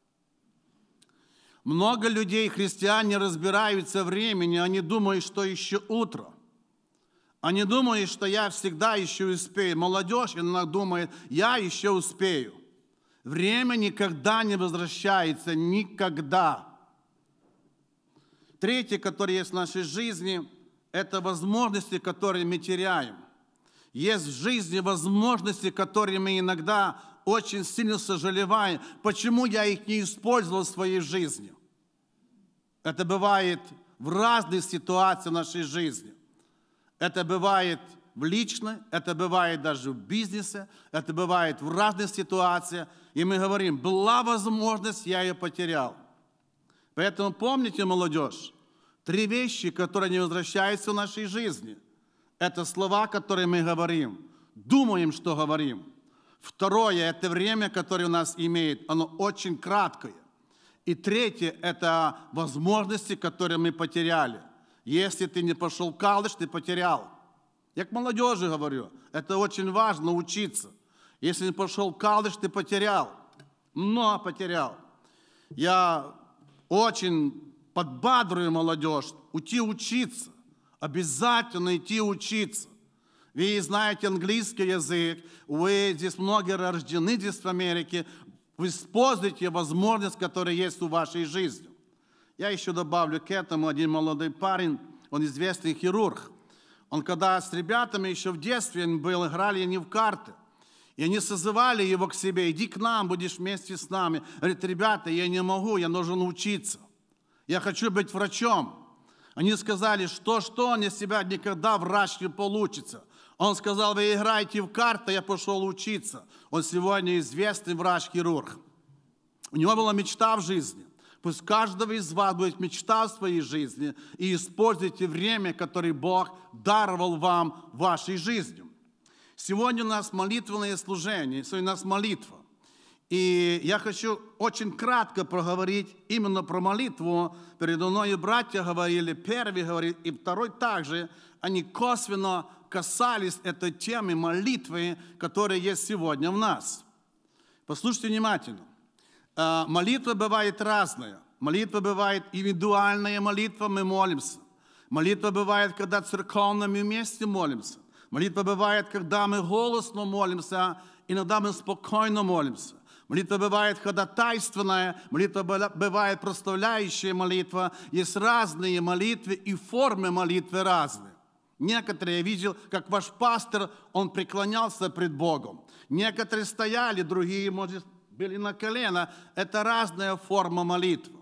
Много людей, христиан, не разбираются в времени, они думают, что еще утро. Они думают, что я всегда еще успею. Молодежь иногда думает: я еще успею. Время никогда не возвращается, никогда. Третье, которое есть в нашей жизни, это возможности, которые мы теряем. Есть в жизни возможности, которые мы иногда очень сильно сожалеем. Почему я их не использовал в своей жизни? Это бывает в разных ситуациях нашей жизни. Это бывает в личной, это бывает даже в бизнесе, это бывает в разных ситуациях. И мы говорим: была возможность, я ее потерял. Поэтому помните, молодежь, три вещи, которые не возвращаются в нашей жизни. Это слова, которые мы говорим, думаем, что говорим. Второе – это время, которое у нас имеет, оно очень краткое. И третье – это возможности, которые мы потеряли. Если ты не пошел в колледж, ты потерял. Я к молодежи говорю, это очень важно учиться. Если не пошел в колледж, ты потерял. Но потерял. Я очень подбадриваю молодежь уйти учиться. Обязательно идти учиться. Вы знаете английский язык, вы здесь многие рождены здесь в Америке, вы используете возможность, которая есть в вашей жизни. Я еще добавлю к этому: один молодой парень, он известный хирург. Он когда с ребятами еще в детстве был, играли они в карты. И они созывали его к себе: иди к нам, будешь вместе с нами. Говорит: ребята, я не могу, я должен учиться. Я хочу быть врачом. Они сказали: что-что, из себя никогда врач не получится. Он сказал: вы играете в карты, я пошел учиться. Он сегодня известный врач-хирург. У него была мечта в жизни. Пусть у каждого из вас будет мечта в своей жизни, и используйте время, которое Бог даровал вам вашей жизнью. Сегодня у нас молитвенное служение, сегодня у нас молитва. И я хочу очень кратко проговорить именно про молитву. Передо мной братья говорили, первый говорит, и второй также, они косвенно касались этой темы молитвы, которая есть сегодня в нас. Послушайте внимательно. Молитва бывает разная. Молитва бывает индивидуальная молитва, мы молимся. Молитва бывает, когда церковно мы вместе молимся. Молитва бывает, когда мы голосно молимся, иногда мы спокойно молимся. Молитва бывает ходатайственная, молитва бывает прославляющая молитва. Есть разные молитвы, и формы молитвы разные. Некоторые я видел, как ваш пастор, он преклонялся пред Богом. Некоторые стояли, другие, может, были на колено. Это разная форма молитвы.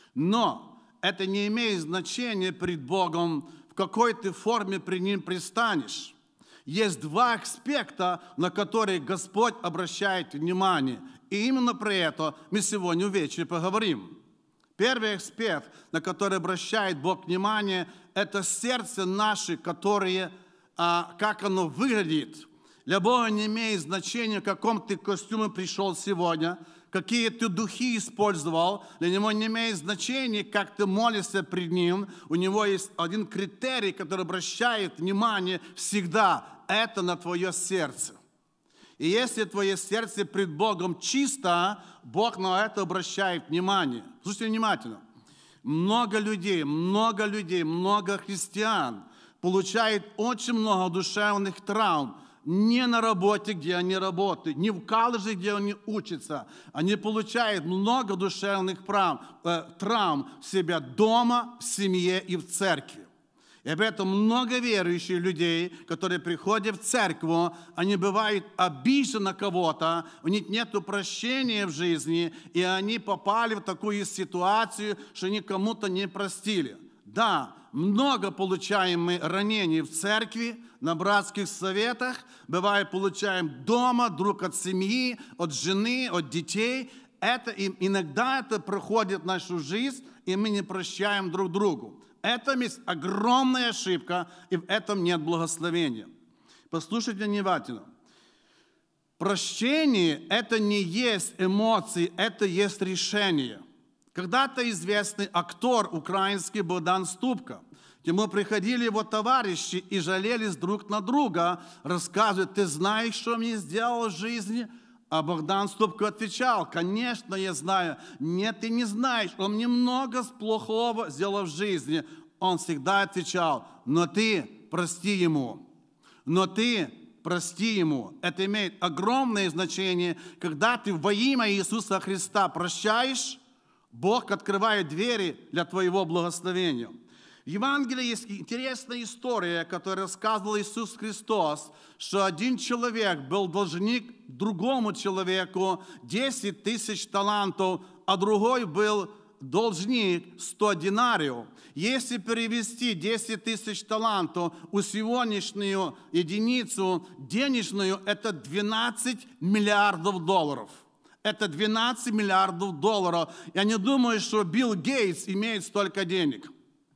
Но это не имеет значения пред Богом, в какой ты форме при Ним предстанешь. Есть два аспекта, на которые Господь обращает внимание. И именно про это мы сегодня вечером поговорим. Первый аспект, на который обращает Бог внимание, это сердце наше, которое, а, как оно выглядит. Для Бога не имеет значения, в каком ты костюме пришел сегодня, какие ты духи использовал. Для Него не имеет значения, как ты молишься пред Ним. У Него есть один критерий, который обращает внимание всегда. Это на твое сердце. И если твое сердце пред Богом чисто, Бог на это обращает внимание. Слушайте внимательно. Много людей, много людей, много христиан получают очень много душевных травм. Не на работе, где они работают, не в колледже, где они учатся. Они получают много душевных травм, э, травм в себя дома, в семье и в церкви. И об этом много верующих людей, которые приходят в церковь, они бывают обижены на кого-то, у них нет прощения в жизни, и они попали в такую ситуацию, что они кому-то не простили. Да, много получаем мы ранений в церкви, на братских советах, бывает получаем дома, друг от семьи, от жены, от детей. Это, иногда это проходит в нашу жизнь, и мы не прощаем друг другу. Это есть огромная ошибка, и в этом нет благословения. Послушайте внимательно. Прощение – это не есть эмоции, это есть решение. Когда-то известный актер украинский Богдан Ступка, к нему приходили его товарищи и жалелись друг на друга, рассказывают: ты знаешь, что мне сделал в жизни? А Богдан Ступка отвечал: конечно, я знаю. Нет, ты не знаешь, он мне много плохого сделал в жизни. Он всегда отвечал: но ты прости ему. Но ты прости ему. Это имеет огромное значение. Когда ты во имя Иисуса Христа прощаешь, Бог открывает двери для твоего благословения. В Евангелии есть интересная история, которую рассказывал Иисус Христос, что один человек был должник другому человеку десять тысяч талантов, а другой был должник сто динариев. Если перевести десять тысяч талантов у сегодняшнюю единицу денежную, это двенадцать миллиардов долларов. Это двенадцать миллиардов долларов. Я не думаю, что Билл Гейтс имеет столько денег.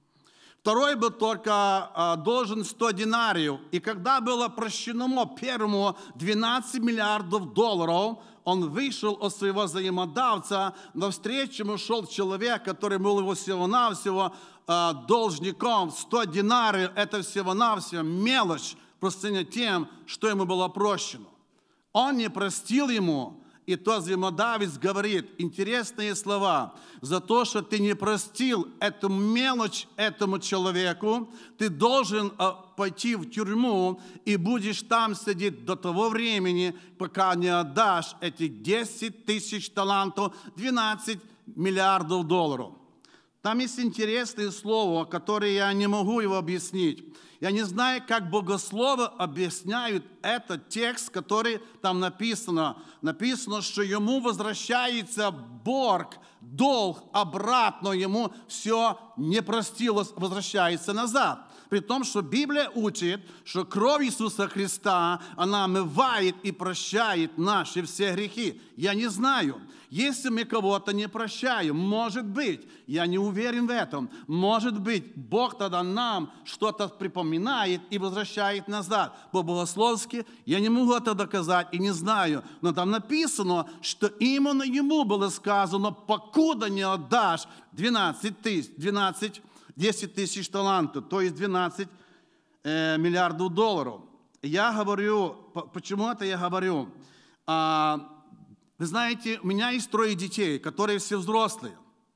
Второй был только а, должен сто динариев. И когда было прощено первому двенадцать миллиардов долларов, он вышел от своего взаимодавца, навстречу ему шел человек, который был его всего-навсего а, должником. сто динариев – это всего-навсего мелочь по сравнению с тем, что ему было прощено. Он не простил ему. И тот взаимодавец говорит интересные слова: за то, что ты не простил эту мелочь этому человеку, ты должен пойти в тюрьму и будешь там сидеть до того времени, пока не отдашь эти десять тысяч талантов, двенадцать миллиардов долларов. Там есть интересное слово, которое я не могу его объяснить. Я не знаю, как богословы объясняют этот текст, который там написано. Написано, что ему возвращается борг, долг обратно, ему все не простилось, возвращается назад. При том, что Библия учит, что кровь Иисуса Христа, она омывает и прощает наши все грехи. Я не знаю, если мы кого-то не прощаем, может быть, я не уверен в этом, может быть, Бог тогда нам что-то припоминает и возвращает назад. По-богословски я не могу это доказать и не знаю, но там написано, что именно ему было сказано, покуда не отдашь двенадцать тысяч, двенадцать, десять тысяч талантов, то есть двенадцать э, миллиардов долларов. Я говорю, почему это я говорю? А, Вы знаете, у меня есть трое детей, которые все взрослые.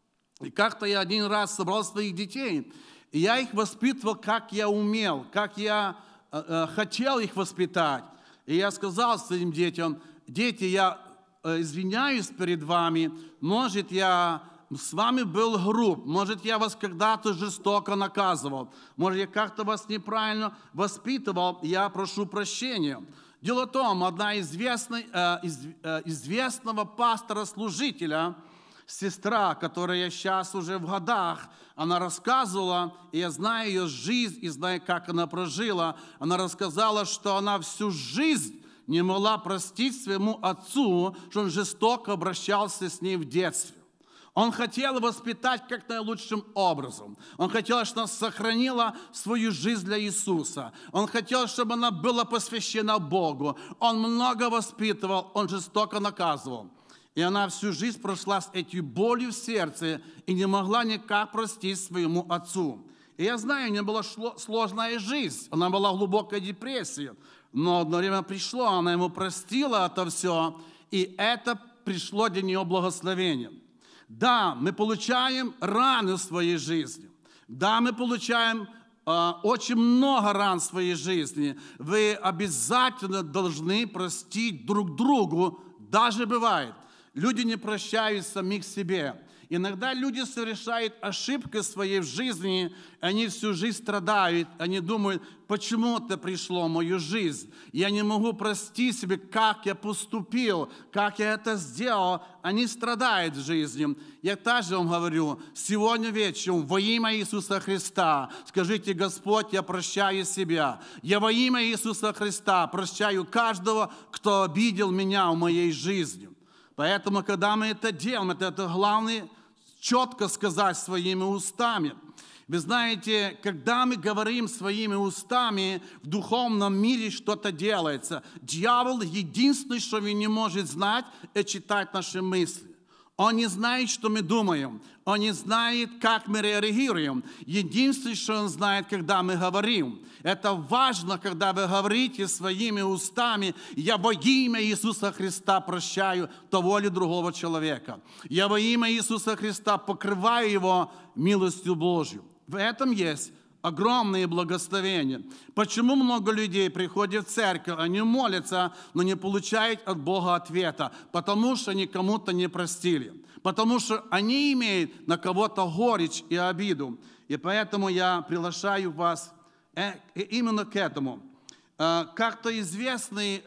И как-то я один раз собрал своих детей, и я их воспитывал, как я умел, как я э, э, хотел их воспитать. И я сказал своим детям: дети, я э, извиняюсь перед вами, может, я с вами был груб, может, я вас когда-то жестоко наказывал, может, я как-то вас неправильно воспитывал, я прошу прощения. Дело в том, одна известной, э, из, э, известного пастора-служителя, сестра, которая сейчас уже в годах, она рассказывала, и я знаю ее жизнь, и знаю, как она прожила, она рассказала, что она всю жизнь не могла простить своему отцу, что он жестоко обращался с ней в детстве. Он хотел воспитать как наилучшим образом. Он хотел, чтобы она сохранила свою жизнь для Иисуса. Он хотел, чтобы она была посвящена Богу. Он много воспитывал, он жестоко наказывал. И она всю жизнь прошла с этой болью в сердце и не могла никак простить своему отцу. И я знаю, у нее была сложная жизнь. Она была в глубокой депрессии. Но одно время пришло, она ему простила это все. И это пришло для нее благословением. Да, мы получаем раны в своей жизни. Да, мы получаем э, очень много ран в своей жизни. Вы обязательно должны простить друг другу. Даже бывает, люди не прощают самих себе. Иногда люди совершают ошибки в своей жизни, они всю жизнь страдают, они думают, почему это пришло в мою жизнь. Я не могу простить себе, как я поступил, как я это сделал. Они страдают в жизни. Я также вам говорю, сегодня вечером во имя Иисуса Христа скажите: Господь, я прощаю себя. Я во имя Иисуса Христа прощаю каждого, кто обидел меня в моей жизни. Поэтому, когда мы это делаем, это, это главное четко сказать своими устами. Вы знаете, когда мы говорим своими устами, в духовном мире что-то делается. Дьявол единственное, что он не может знать, это читать наши мысли. Он не знает, что мы думаем. Он не знает, как мы реагируем. Единственное, что он знает, когда мы говорим. Это важно, когда вы говорите своими устами: я во имя Иисуса Христа прощаю того или другого человека. Я во имя Иисуса Христа покрываю его милостью Божью. В этом есть огромные благословения. Почему много людей приходят в церковь, они молятся, но не получают от Бога ответа? Потому что они кому-то не простили. Потому что они имеют на кого-то горечь и обиду. И поэтому я приглашаю вас именно к этому. Как-то известный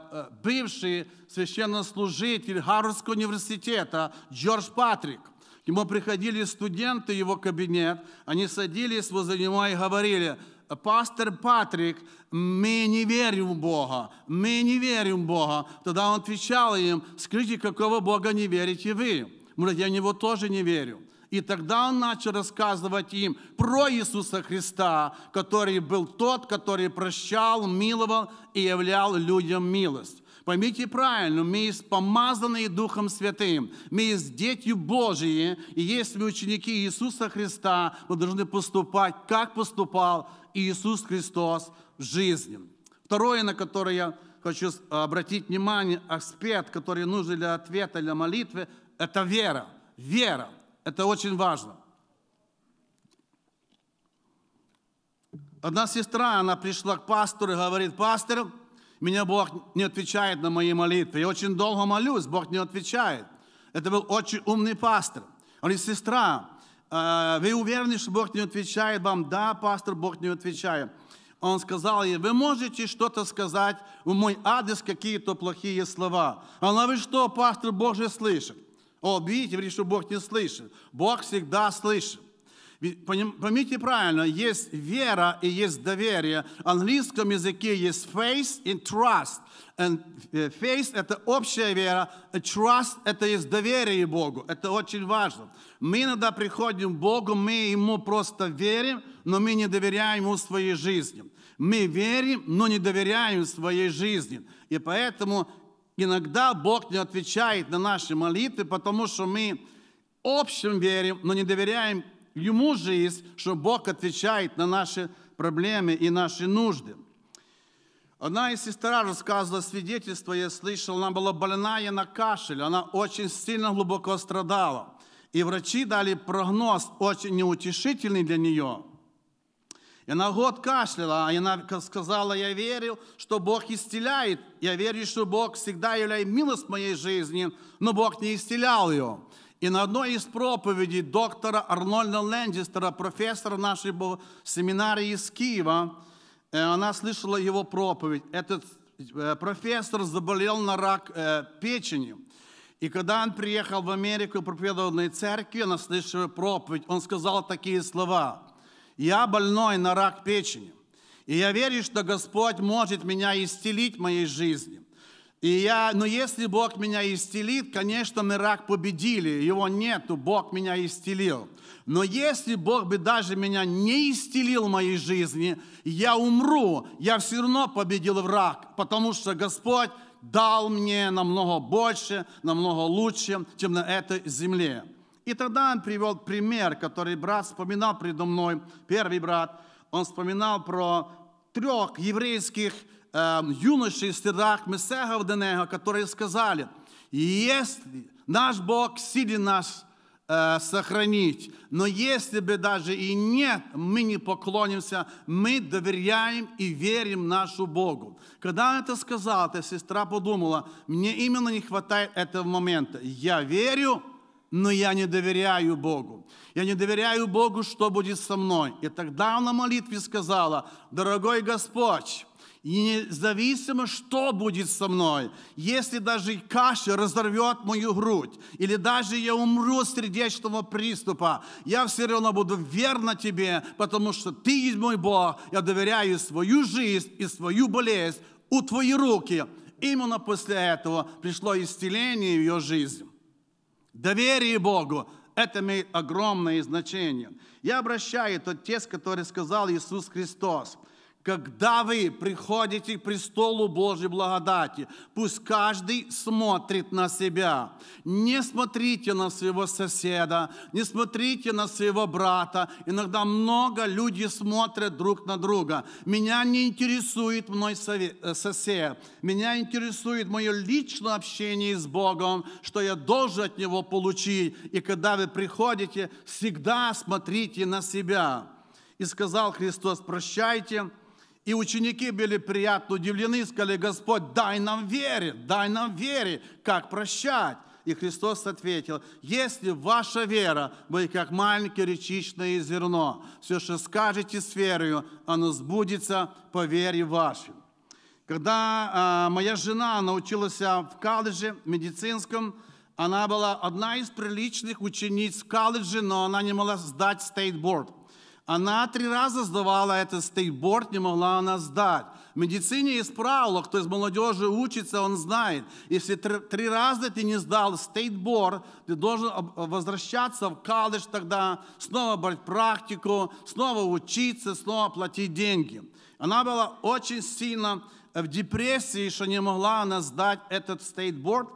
бывший священнослужитель Гарвардского университета Джордж Патрик, к нему приходили студенты в его кабинет, они садились возле него и говорили: пастор Патрик, мы не верим в Бога, мы не верим в Бога. Тогда он отвечал им: скажите, какого Бога не верите вы? Может, я в Него тоже не верю. И тогда он начал рассказывать им про Иисуса Христа, который был тот, который прощал, миловал и являл людям милость. Поймите правильно, мы есть помазанные Духом Святым, мы есть дети Божьи, и если мы ученики Иисуса Христа, мы должны поступать, как поступал Иисус Христос в жизни. Второе, на которое я хочу обратить внимание, аспект, который нужен для ответа, для молитвы, это вера. Вера. Это очень важно. Одна сестра, она пришла к пастору и говорит: пастор, меня Бог не отвечает на мои молитвы. Я очень долго молюсь, Бог не отвечает. Это был очень умный пастор. Он говорит: сестра, вы уверены, что Бог не отвечает вам? Да, пастор, Бог не отвечает. Он сказал ей: вы можете что-то сказать в мой адрес, какие-то плохие слова? Она: вы что, пастор, Бог же слышит. О, видите, говорит, что Бог не слышит. Бог всегда слышит. Поймите правильно, есть вера и есть доверие. В английском языке есть faith и trust. And faith – это общая вера, а trust – это есть доверие Богу. Это очень важно. Мы иногда приходим к Богу, мы Ему просто верим, но мы не доверяем Ему в своей жизни. Мы верим, но не доверяем своей жизни. И поэтому иногда Бог не отвечает на наши молитвы, потому что мы общем верим, но не доверяем Ему жизнь, что Бог отвечает на наши проблемы и наши нужды. Одна из сестер рассказывала свидетельство, я слышал, она была больная на кашель, она очень сильно глубоко страдала. И врачи дали прогноз очень неутешительный для нее. И она год кашляла, и она сказала: я верю, что Бог исцеляет, я верю, что Бог всегда являет милость в моей жизни, но Бог не исцелял ее. И на одной из проповедей доктора Арнольда Лендистера, профессора нашей семинарии из Киева, она слышала его проповедь. Этот профессор заболел на рак печени. И когда он приехал в Америку и проповедовал в одной церкви, она слышала проповедь, он сказал такие слова: «Я больной на рак печени, и я верю, что Господь может меня исцелить в моей жизни. И я, но если Бог меня исцелит, конечно, мы рак победили, его нету, Бог меня исцелил. Но если Бог бы даже меня не исцелил в моей жизни, я умру, я все равно победил в рак, потому что Господь дал мне намного больше, намного лучше, чем на этой земле». И тогда он привел пример, который брат вспоминал предо мной, первый брат, он вспоминал про трех еврейских юношей в стадах Месеха до него, которые сказали: если наш Бог силен нас э, сохранить, но если бы даже и нет, мы не поклонимся, мы доверяем и верим нашу Богу. Когда он это сказал, эта сестра подумала: мне именно не хватает этого момента. Я верю, но я не доверяю Богу. Я не доверяю Богу, что будет со мной. И тогда она на молитве сказала: дорогой Господь, и независимо, что будет со мной, если даже кашель разорвет мою грудь, или даже я умру от сердечного приступа, я все равно буду верна Тебе, потому что Ты есть мой Бог. Я доверяю свою жизнь и свою болезнь у Твои руки. Именно после этого пришло исцеление в ее жизнь. Доверие Богу – это имеет огромное значение. Я обращаю тот текст, который сказал Иисус Христос. Когда вы приходите к престолу Божьей благодати, пусть каждый смотрит на себя. Не смотрите на своего соседа, не смотрите на своего брата. Иногда много людей смотрят друг на друга. Меня не интересует мой сосед. Меня интересует мое личное общение с Богом, что я должен от Него получить. И когда вы приходите, всегда смотрите на себя. И сказал Христос: прощайте. И ученики были приятно удивлены, сказали: Господь, дай нам верить, дай нам верить, как прощать. И Христос ответил: если ваша вера будет как маленькое речичное зерно, все, что скажете с верою, оно сбудется по вере вашей. Когда а, моя жена научилась в колледже медицинском, она была одна из приличных учениц в колледже, но она не могла сдать State Board. Она три раза сдавала этот стейтборд, не могла она сдать. В медицине есть правило, кто из молодежи учится, он знает. Если три, три раза ты не сдал стейтборд, ты должен возвращаться в колледж тогда, снова брать практику, снова учиться, снова платить деньги. Она была очень сильно в депрессии, что не могла она сдать этот стейтборд.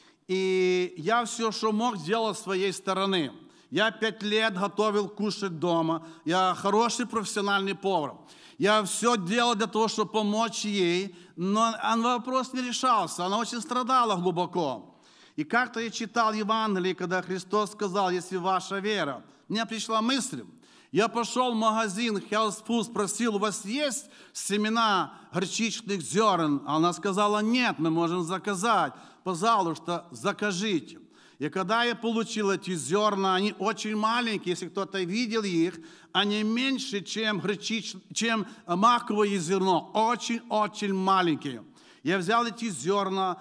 И я все, что мог, сделал с своей стороны. Я пять лет готовил кушать дома. Я хороший профессиональный повар. Я все делал для того, чтобы помочь ей, но вопрос не решался. Она очень страдала глубоко. И как-то я читал Евангелие, когда Христос сказал: если ваша вера. Мне пришла мысль. Я пошел в магазин Health Food, спросил: у вас есть семена горчичных зерен? А она сказала: нет, мы можем заказать. Пожалуйста, закажите. И когда я получил эти зерна, они очень маленькие, если кто-то видел их, они меньше, чем, горчич... чем маковое зерно, очень-очень маленькие. Я взял эти зерна,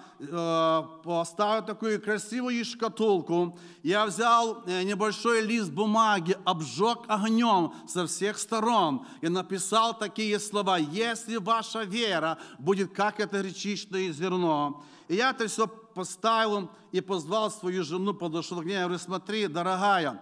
поставил такую красивую шкатулку. Я взял небольшой лист бумаги, обжег огнем со всех сторон. И написал такие слова: «Если ваша вера будет, как это гречишное зерно». И я это все поставил и позвал свою жену, подошел к ней, я говорю: «Смотри, дорогая,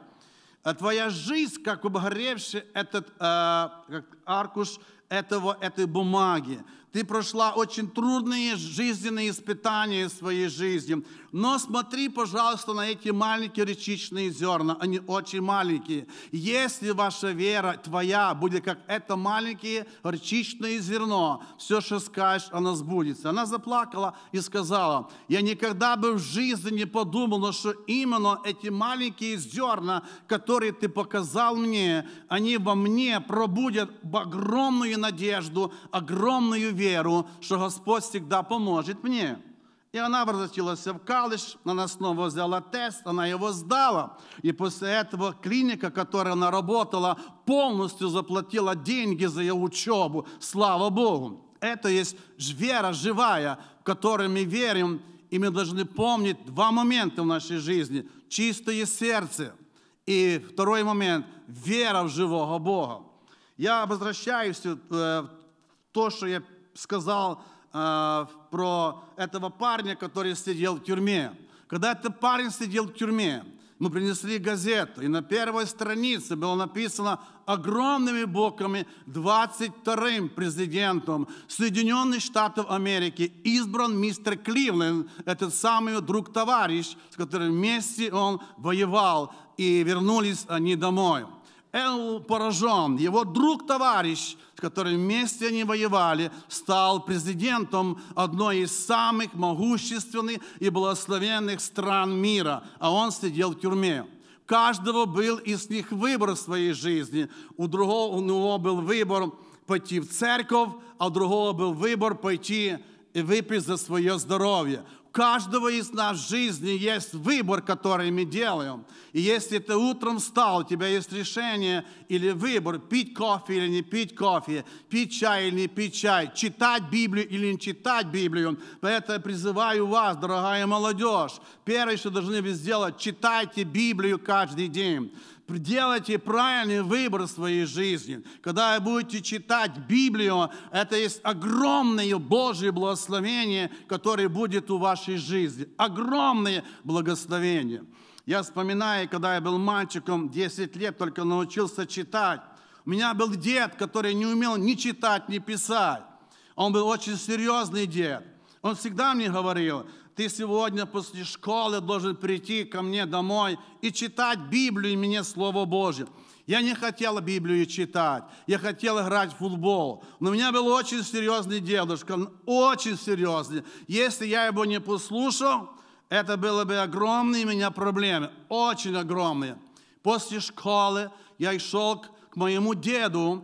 твоя жизнь, как обгоревший этот э, как аркуш этого, этой бумаги. Ты прошла очень трудные жизненные испытания в своей жизни. Но смотри, пожалуйста, на эти маленькие речичные зерна. Они очень маленькие. Если ваша вера твоя будет как это маленькое речичное зерно, все, что скажешь, оно сбудется». Она заплакала и сказала: «Я никогда бы в жизни не подумала, что именно эти маленькие зерна, которые ты показал мне, они во мне пробудят огромную надежду, огромную веру, что Господь всегда поможет мне». И она возвратилась в колледж, она снова взяла тест, она его сдала. И после этого клиника, которая она работала, полностью заплатила деньги за ее учебу. Слава Богу! Это есть вера живая, в которой мы верим, и мы должны помнить два момента в нашей жизни. Чистое сердце. И второй момент – вера в живого Бога. Я возвращаюсь в то, что я сказал э, про этого парня, который сидел в тюрьме. Когда этот парень сидел в тюрьме, мы принесли газету, и на первой странице было написано огромными буквами: двадцать вторым президентом Соединенных Штатов Америки избран мистер Кливленд, этот самый друг-товарищ, с которым вместе он воевал, и вернулись они домой. Он был поражен. Его друг-товарищ, с которым вместе они воевали, стал президентом одной из самых могущественных и благословенных стран мира, а он сидел в тюрьме. У каждого был из них выбор в своей жизни. У другого у него был выбор пойти в церковь, а у другого был выбор пойти и выпить за свое здоровье. У каждого из нас в жизни есть выбор, который мы делаем. И если ты утром встал, у тебя есть решение или выбор: пить кофе или не пить кофе, пить чай или не пить чай, читать Библию или не читать Библию. Поэтому я призываю вас, дорогая молодежь, первое, что должны вы сделать: читайте Библию каждый день. Делайте правильный выбор в своей жизни. Когда вы будете читать Библию, это есть огромное Божье благословение, которое будет у вашей жизни. Огромное благословение. Я вспоминаю, когда я был мальчиком, десять лет, только научился читать. У меня был дед, который не умел ни читать, ни писать. Он был очень серьезный дед. Он всегда мне говорил: ты сегодня после школы должен прийти ко мне домой и читать Библию и мне Слово Божье. Я не хотел Библию читать, я хотел играть в футбол. Но у меня был очень серьезный дедушка, очень серьезный. Если я его не послушал, это было бы огромные у меня проблемы, очень огромные. После школы я шел к моему деду,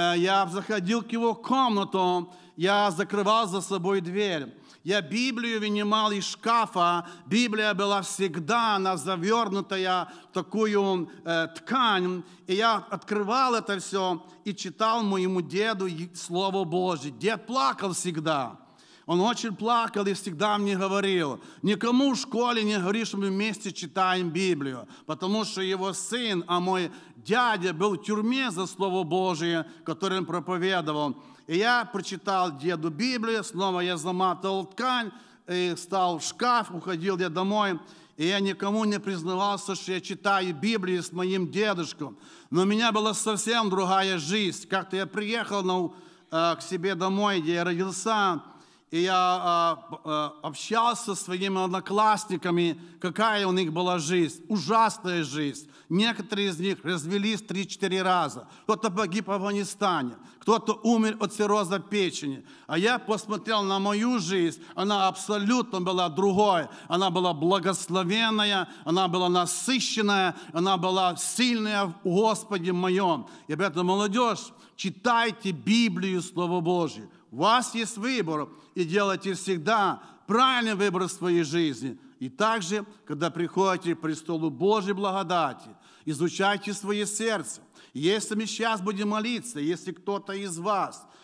я заходил к его комнату, я закрывал за собой дверь. Я Библию вынимал из шкафа. Библия была всегда, она завернутая в такую э, ткань. И я открывал это все и читал моему деду Слово Божье. Дед плакал всегда. Он очень плакал и всегда мне говорил: никому в школе не говори, что мы вместе читаем Библию. Потому что его сын, а мой дядя, был в тюрьме за Слово Божие, которое он проповедовал. И я прочитал деду Библию, снова я заматывал ткань, и стал в шкаф, уходил я домой. И я никому не признавался, что я читаю Библию с моим дедушкой. Но у меня была совсем другая жизнь. Как-то я приехал на, к себе домой, где я родился, и я э, общался со своими одноклассниками, какая у них была жизнь, ужасная жизнь. Некоторые из них развелись три-четыре раза. Кто-то погиб в Афганистане, кто-то умер от цирроза печени. А я посмотрел на мою жизнь, она абсолютно была другой. Она была благословенная, она была насыщенная, она была сильная в Господе моем. И поэтому, молодежь, читайте Библию, Слово Божье. У вас есть выбор, и делайте всегда правильный выбор в своей жизни. И также, когда приходите к престолу Божьей благодати, изучайте свое сердце. Если мы сейчас будем молиться, если кто-то из вас,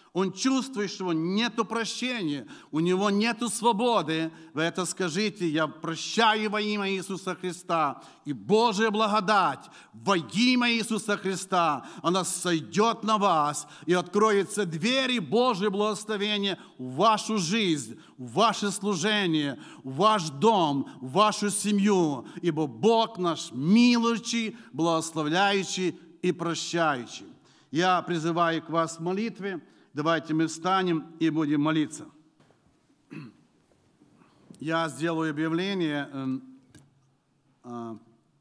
Он чувствует, что нету прощения, у него нету свободы. Вы это скажите: я прощаю во имя Иисуса Христа. И Божья благодать во имя Иисуса Христа, она сойдет на вас, и откроются двери Божьего благословения в вашу жизнь, в ваше служение, в ваш дом, в вашу семью. Ибо Бог наш милующий, благословляющий и прощающий. Я призываю к вас в молитве. Давайте мы встанем и будем молиться. Я сделаю объявление. В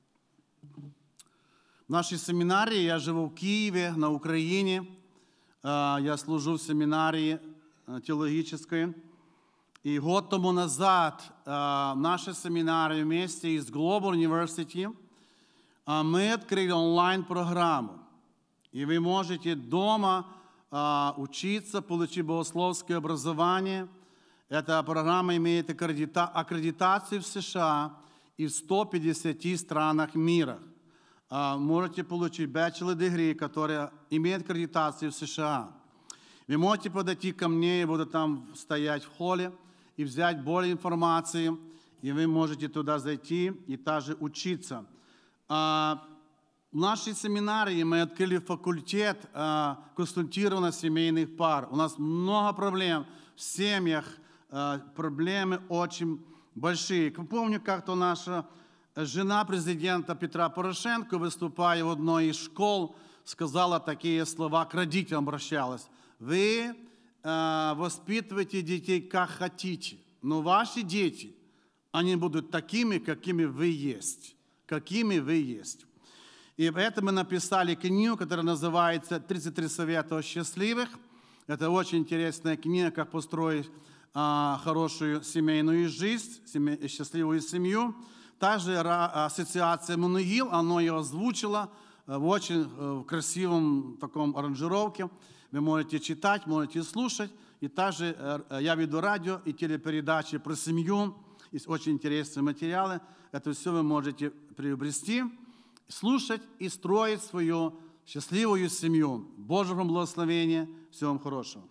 нашей семинарии, я живу в Киеве, на Украине. Я служу в семинарии теологической. И год тому назад в нашей семинарии вместе с Global University мы открыли онлайн-программу. И вы можете дома учиться, получить богословское образование. Эта программа имеет аккредита... аккредитацию в США и в ста пятидесяти странах мира. Можете получить bachelor degree, которая имеет аккредитацию в США. Вы можете подойти ко мне, я буду там стоять в холле, и взять более информации, и вы можете туда зайти и также учиться. В нашей семинарии мы открыли факультет э, консультирования семейных пар. У нас много проблем в семьях, э, проблемы очень большие. Помню, как-то наша жена президента Петра Порошенко, выступая в одной из школ, сказала такие слова, к родителям обращалась: вы э, воспитываете детей как хотите, но ваши дети, они будут такими, какими вы есть. Какими вы есть. И поэтому мы написали книгу, которая называется «тридцать три совета счастливых». Это очень интересная книга, как построить а, хорошую семейную жизнь, семя, счастливую семью. Также ассоциация Мануил, она ее озвучила в очень в красивом таком аранжировке. Вы можете читать, можете слушать. И также я веду радио и телепередачи про семью. Есть очень интересные материалы. Это все вы можете приобрести, слушать и строить свою счастливую семью. Божьего благословения, всего вам хорошего.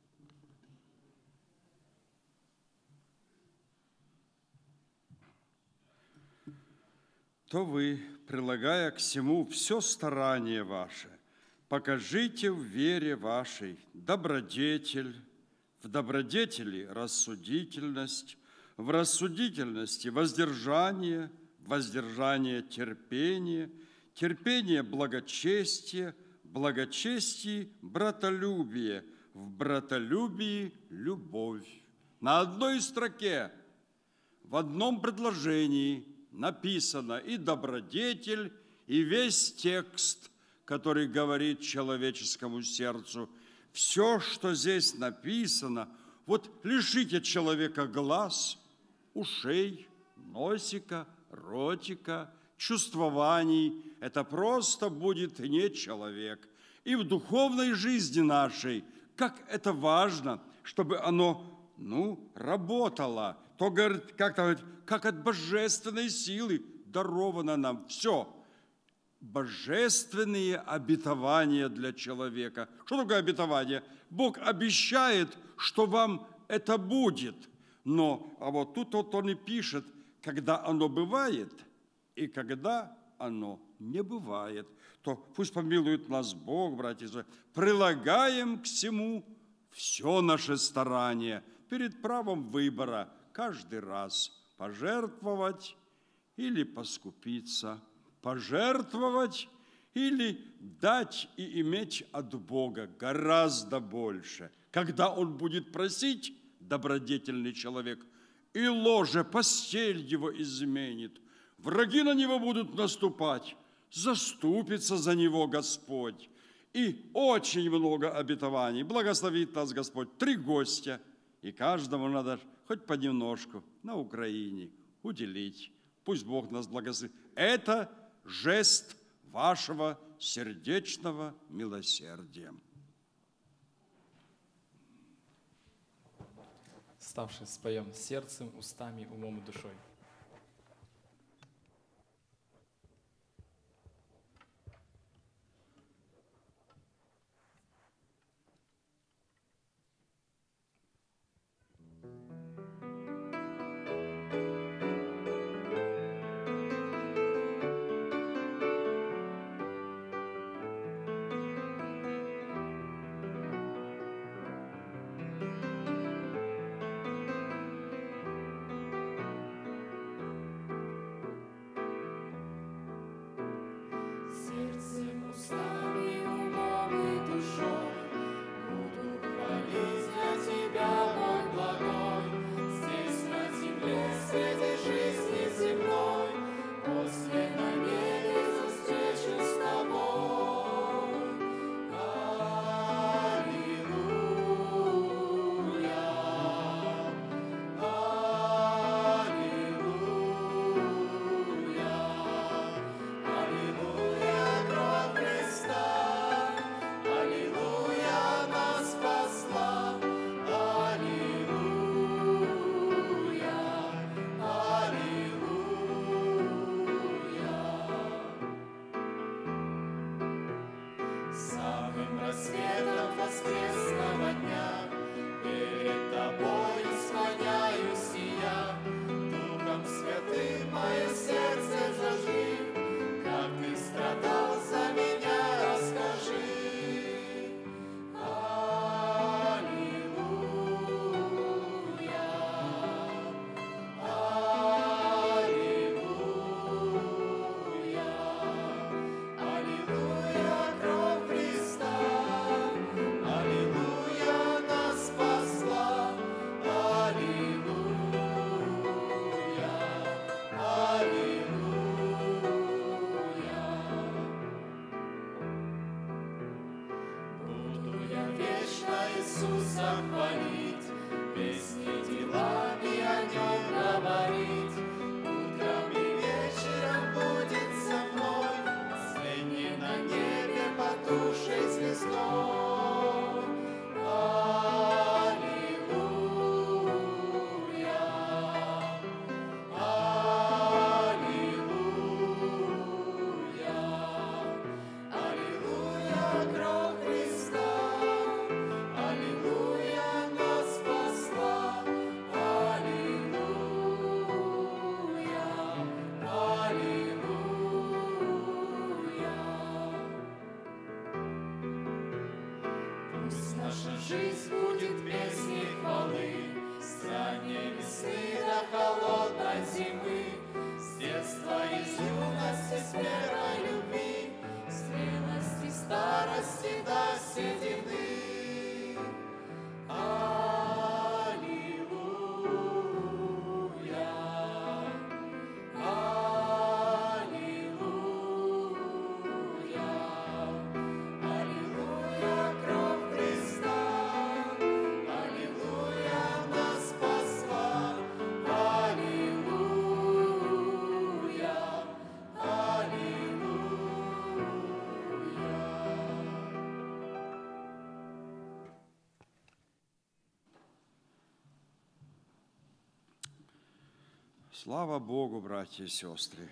То вы, прилагая к всему все старание ваше, покажите в вере вашей добродетель, в добродетели рассудительность, в рассудительности воздержание, в воздержание терпение, терпение благочестие, в благочестии братолюбие, в братолюбии любовь. На одной строке, в одном предложении написано и добродетель, и весь текст, который говорит человеческому сердцу. Все, что здесь написано, вот лишите человека глаз, ушей, носика, ротика, чувствований. Это просто будет не человек. И в духовной жизни нашей, как это важно, чтобы оно, ну, работало. То, говорит, как, говорит, как от божественной силы даровано нам все. Божественные обетования для человека. Что такое обетование? Бог обещает, что вам это будет. Но, а вот тут вот он и пишет, когда оно бывает и когда оно не бывает, то пусть помилует нас Бог, братья и сестры. Прилагаем к всему все наше старание перед правом выбора каждый раз пожертвовать или поскупиться, пожертвовать или дать и иметь от Бога гораздо больше. Когда Он будет просить, добродетельный человек, и ложе, постель его изменит, враги на него будут наступать, заступится за него Господь. И очень много обетований. Благословит нас Господь. Три гостя, и каждому надо хоть понемножку на Украине уделить. Пусть Бог нас благословит. Это жест вашего сердечного милосердия.
Ставшись, споем сердцем, устами, умом и душой.
Слава Богу, братья и сестры!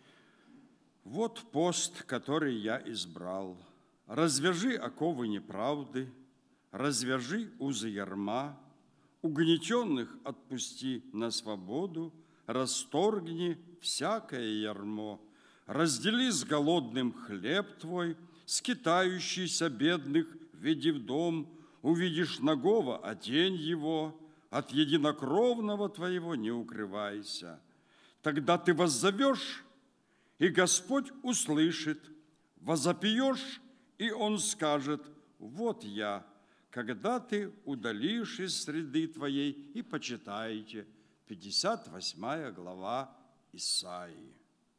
Вот пост, который я избрал. Развяжи оковы неправды, развяжи узы ярма, угнетенных отпусти на свободу, расторгни всякое ярмо, раздели с голодным хлеб твой, скитающийся бедных веди в дом, увидишь нагого, одень его, от единокровного твоего не укрывайся. Тогда ты воззовешь, и Господь услышит, возопьешь, и Он скажет: вот я, когда ты удалишь из среды твоей, и почитайте. пятьдесят восьмая глава Исаии.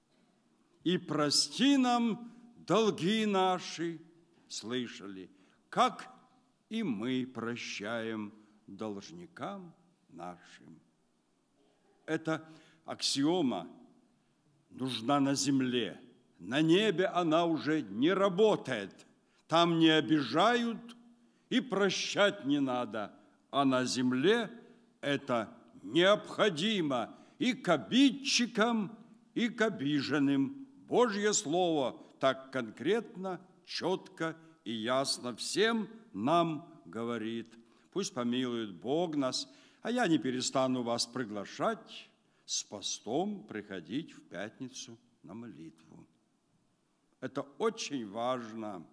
И прости нам долги наши, слышали, как и мы прощаем должникам нашим. Эта аксиома нужна на земле. На небе она уже не работает. Там не обижают и прощать не надо. А на земле это необходимо и к обидчикам, и к обиженным. Божье Слово так конкретно, четко и ясно всем нам говорит. Пусть помилует Бог нас, а я не перестану вас приглашать с постом приходить в пятницу на молитву. Это очень важно.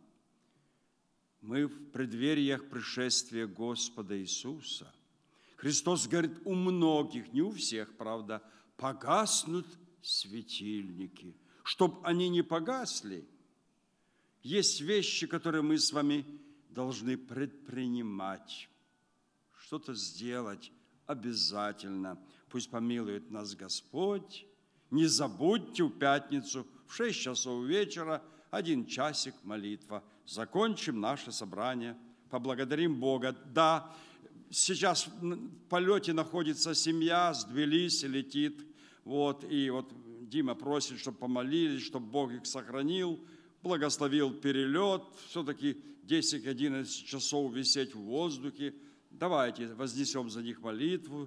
Мы в преддвериях пришествия Господа Иисуса. Христос говорит, у многих, не у всех, правда, погаснут светильники. Чтоб они не погасли, есть вещи, которые мы с вами должны предпринимать. Что-то сделать обязательно. Пусть помилует нас Господь. Не забудьте в пятницу в шесть часов вечера один часик молитва. Закончим наше собрание. Поблагодарим Бога. Да, сейчас в полете находится семья с Тбилиси, летит. Вот, и вот Дима просит, чтобы помолились, чтобы Бог их сохранил, благословил перелет. Все-таки десять-одиннадцать часов висеть в воздухе. Давайте вознесем за них молитву.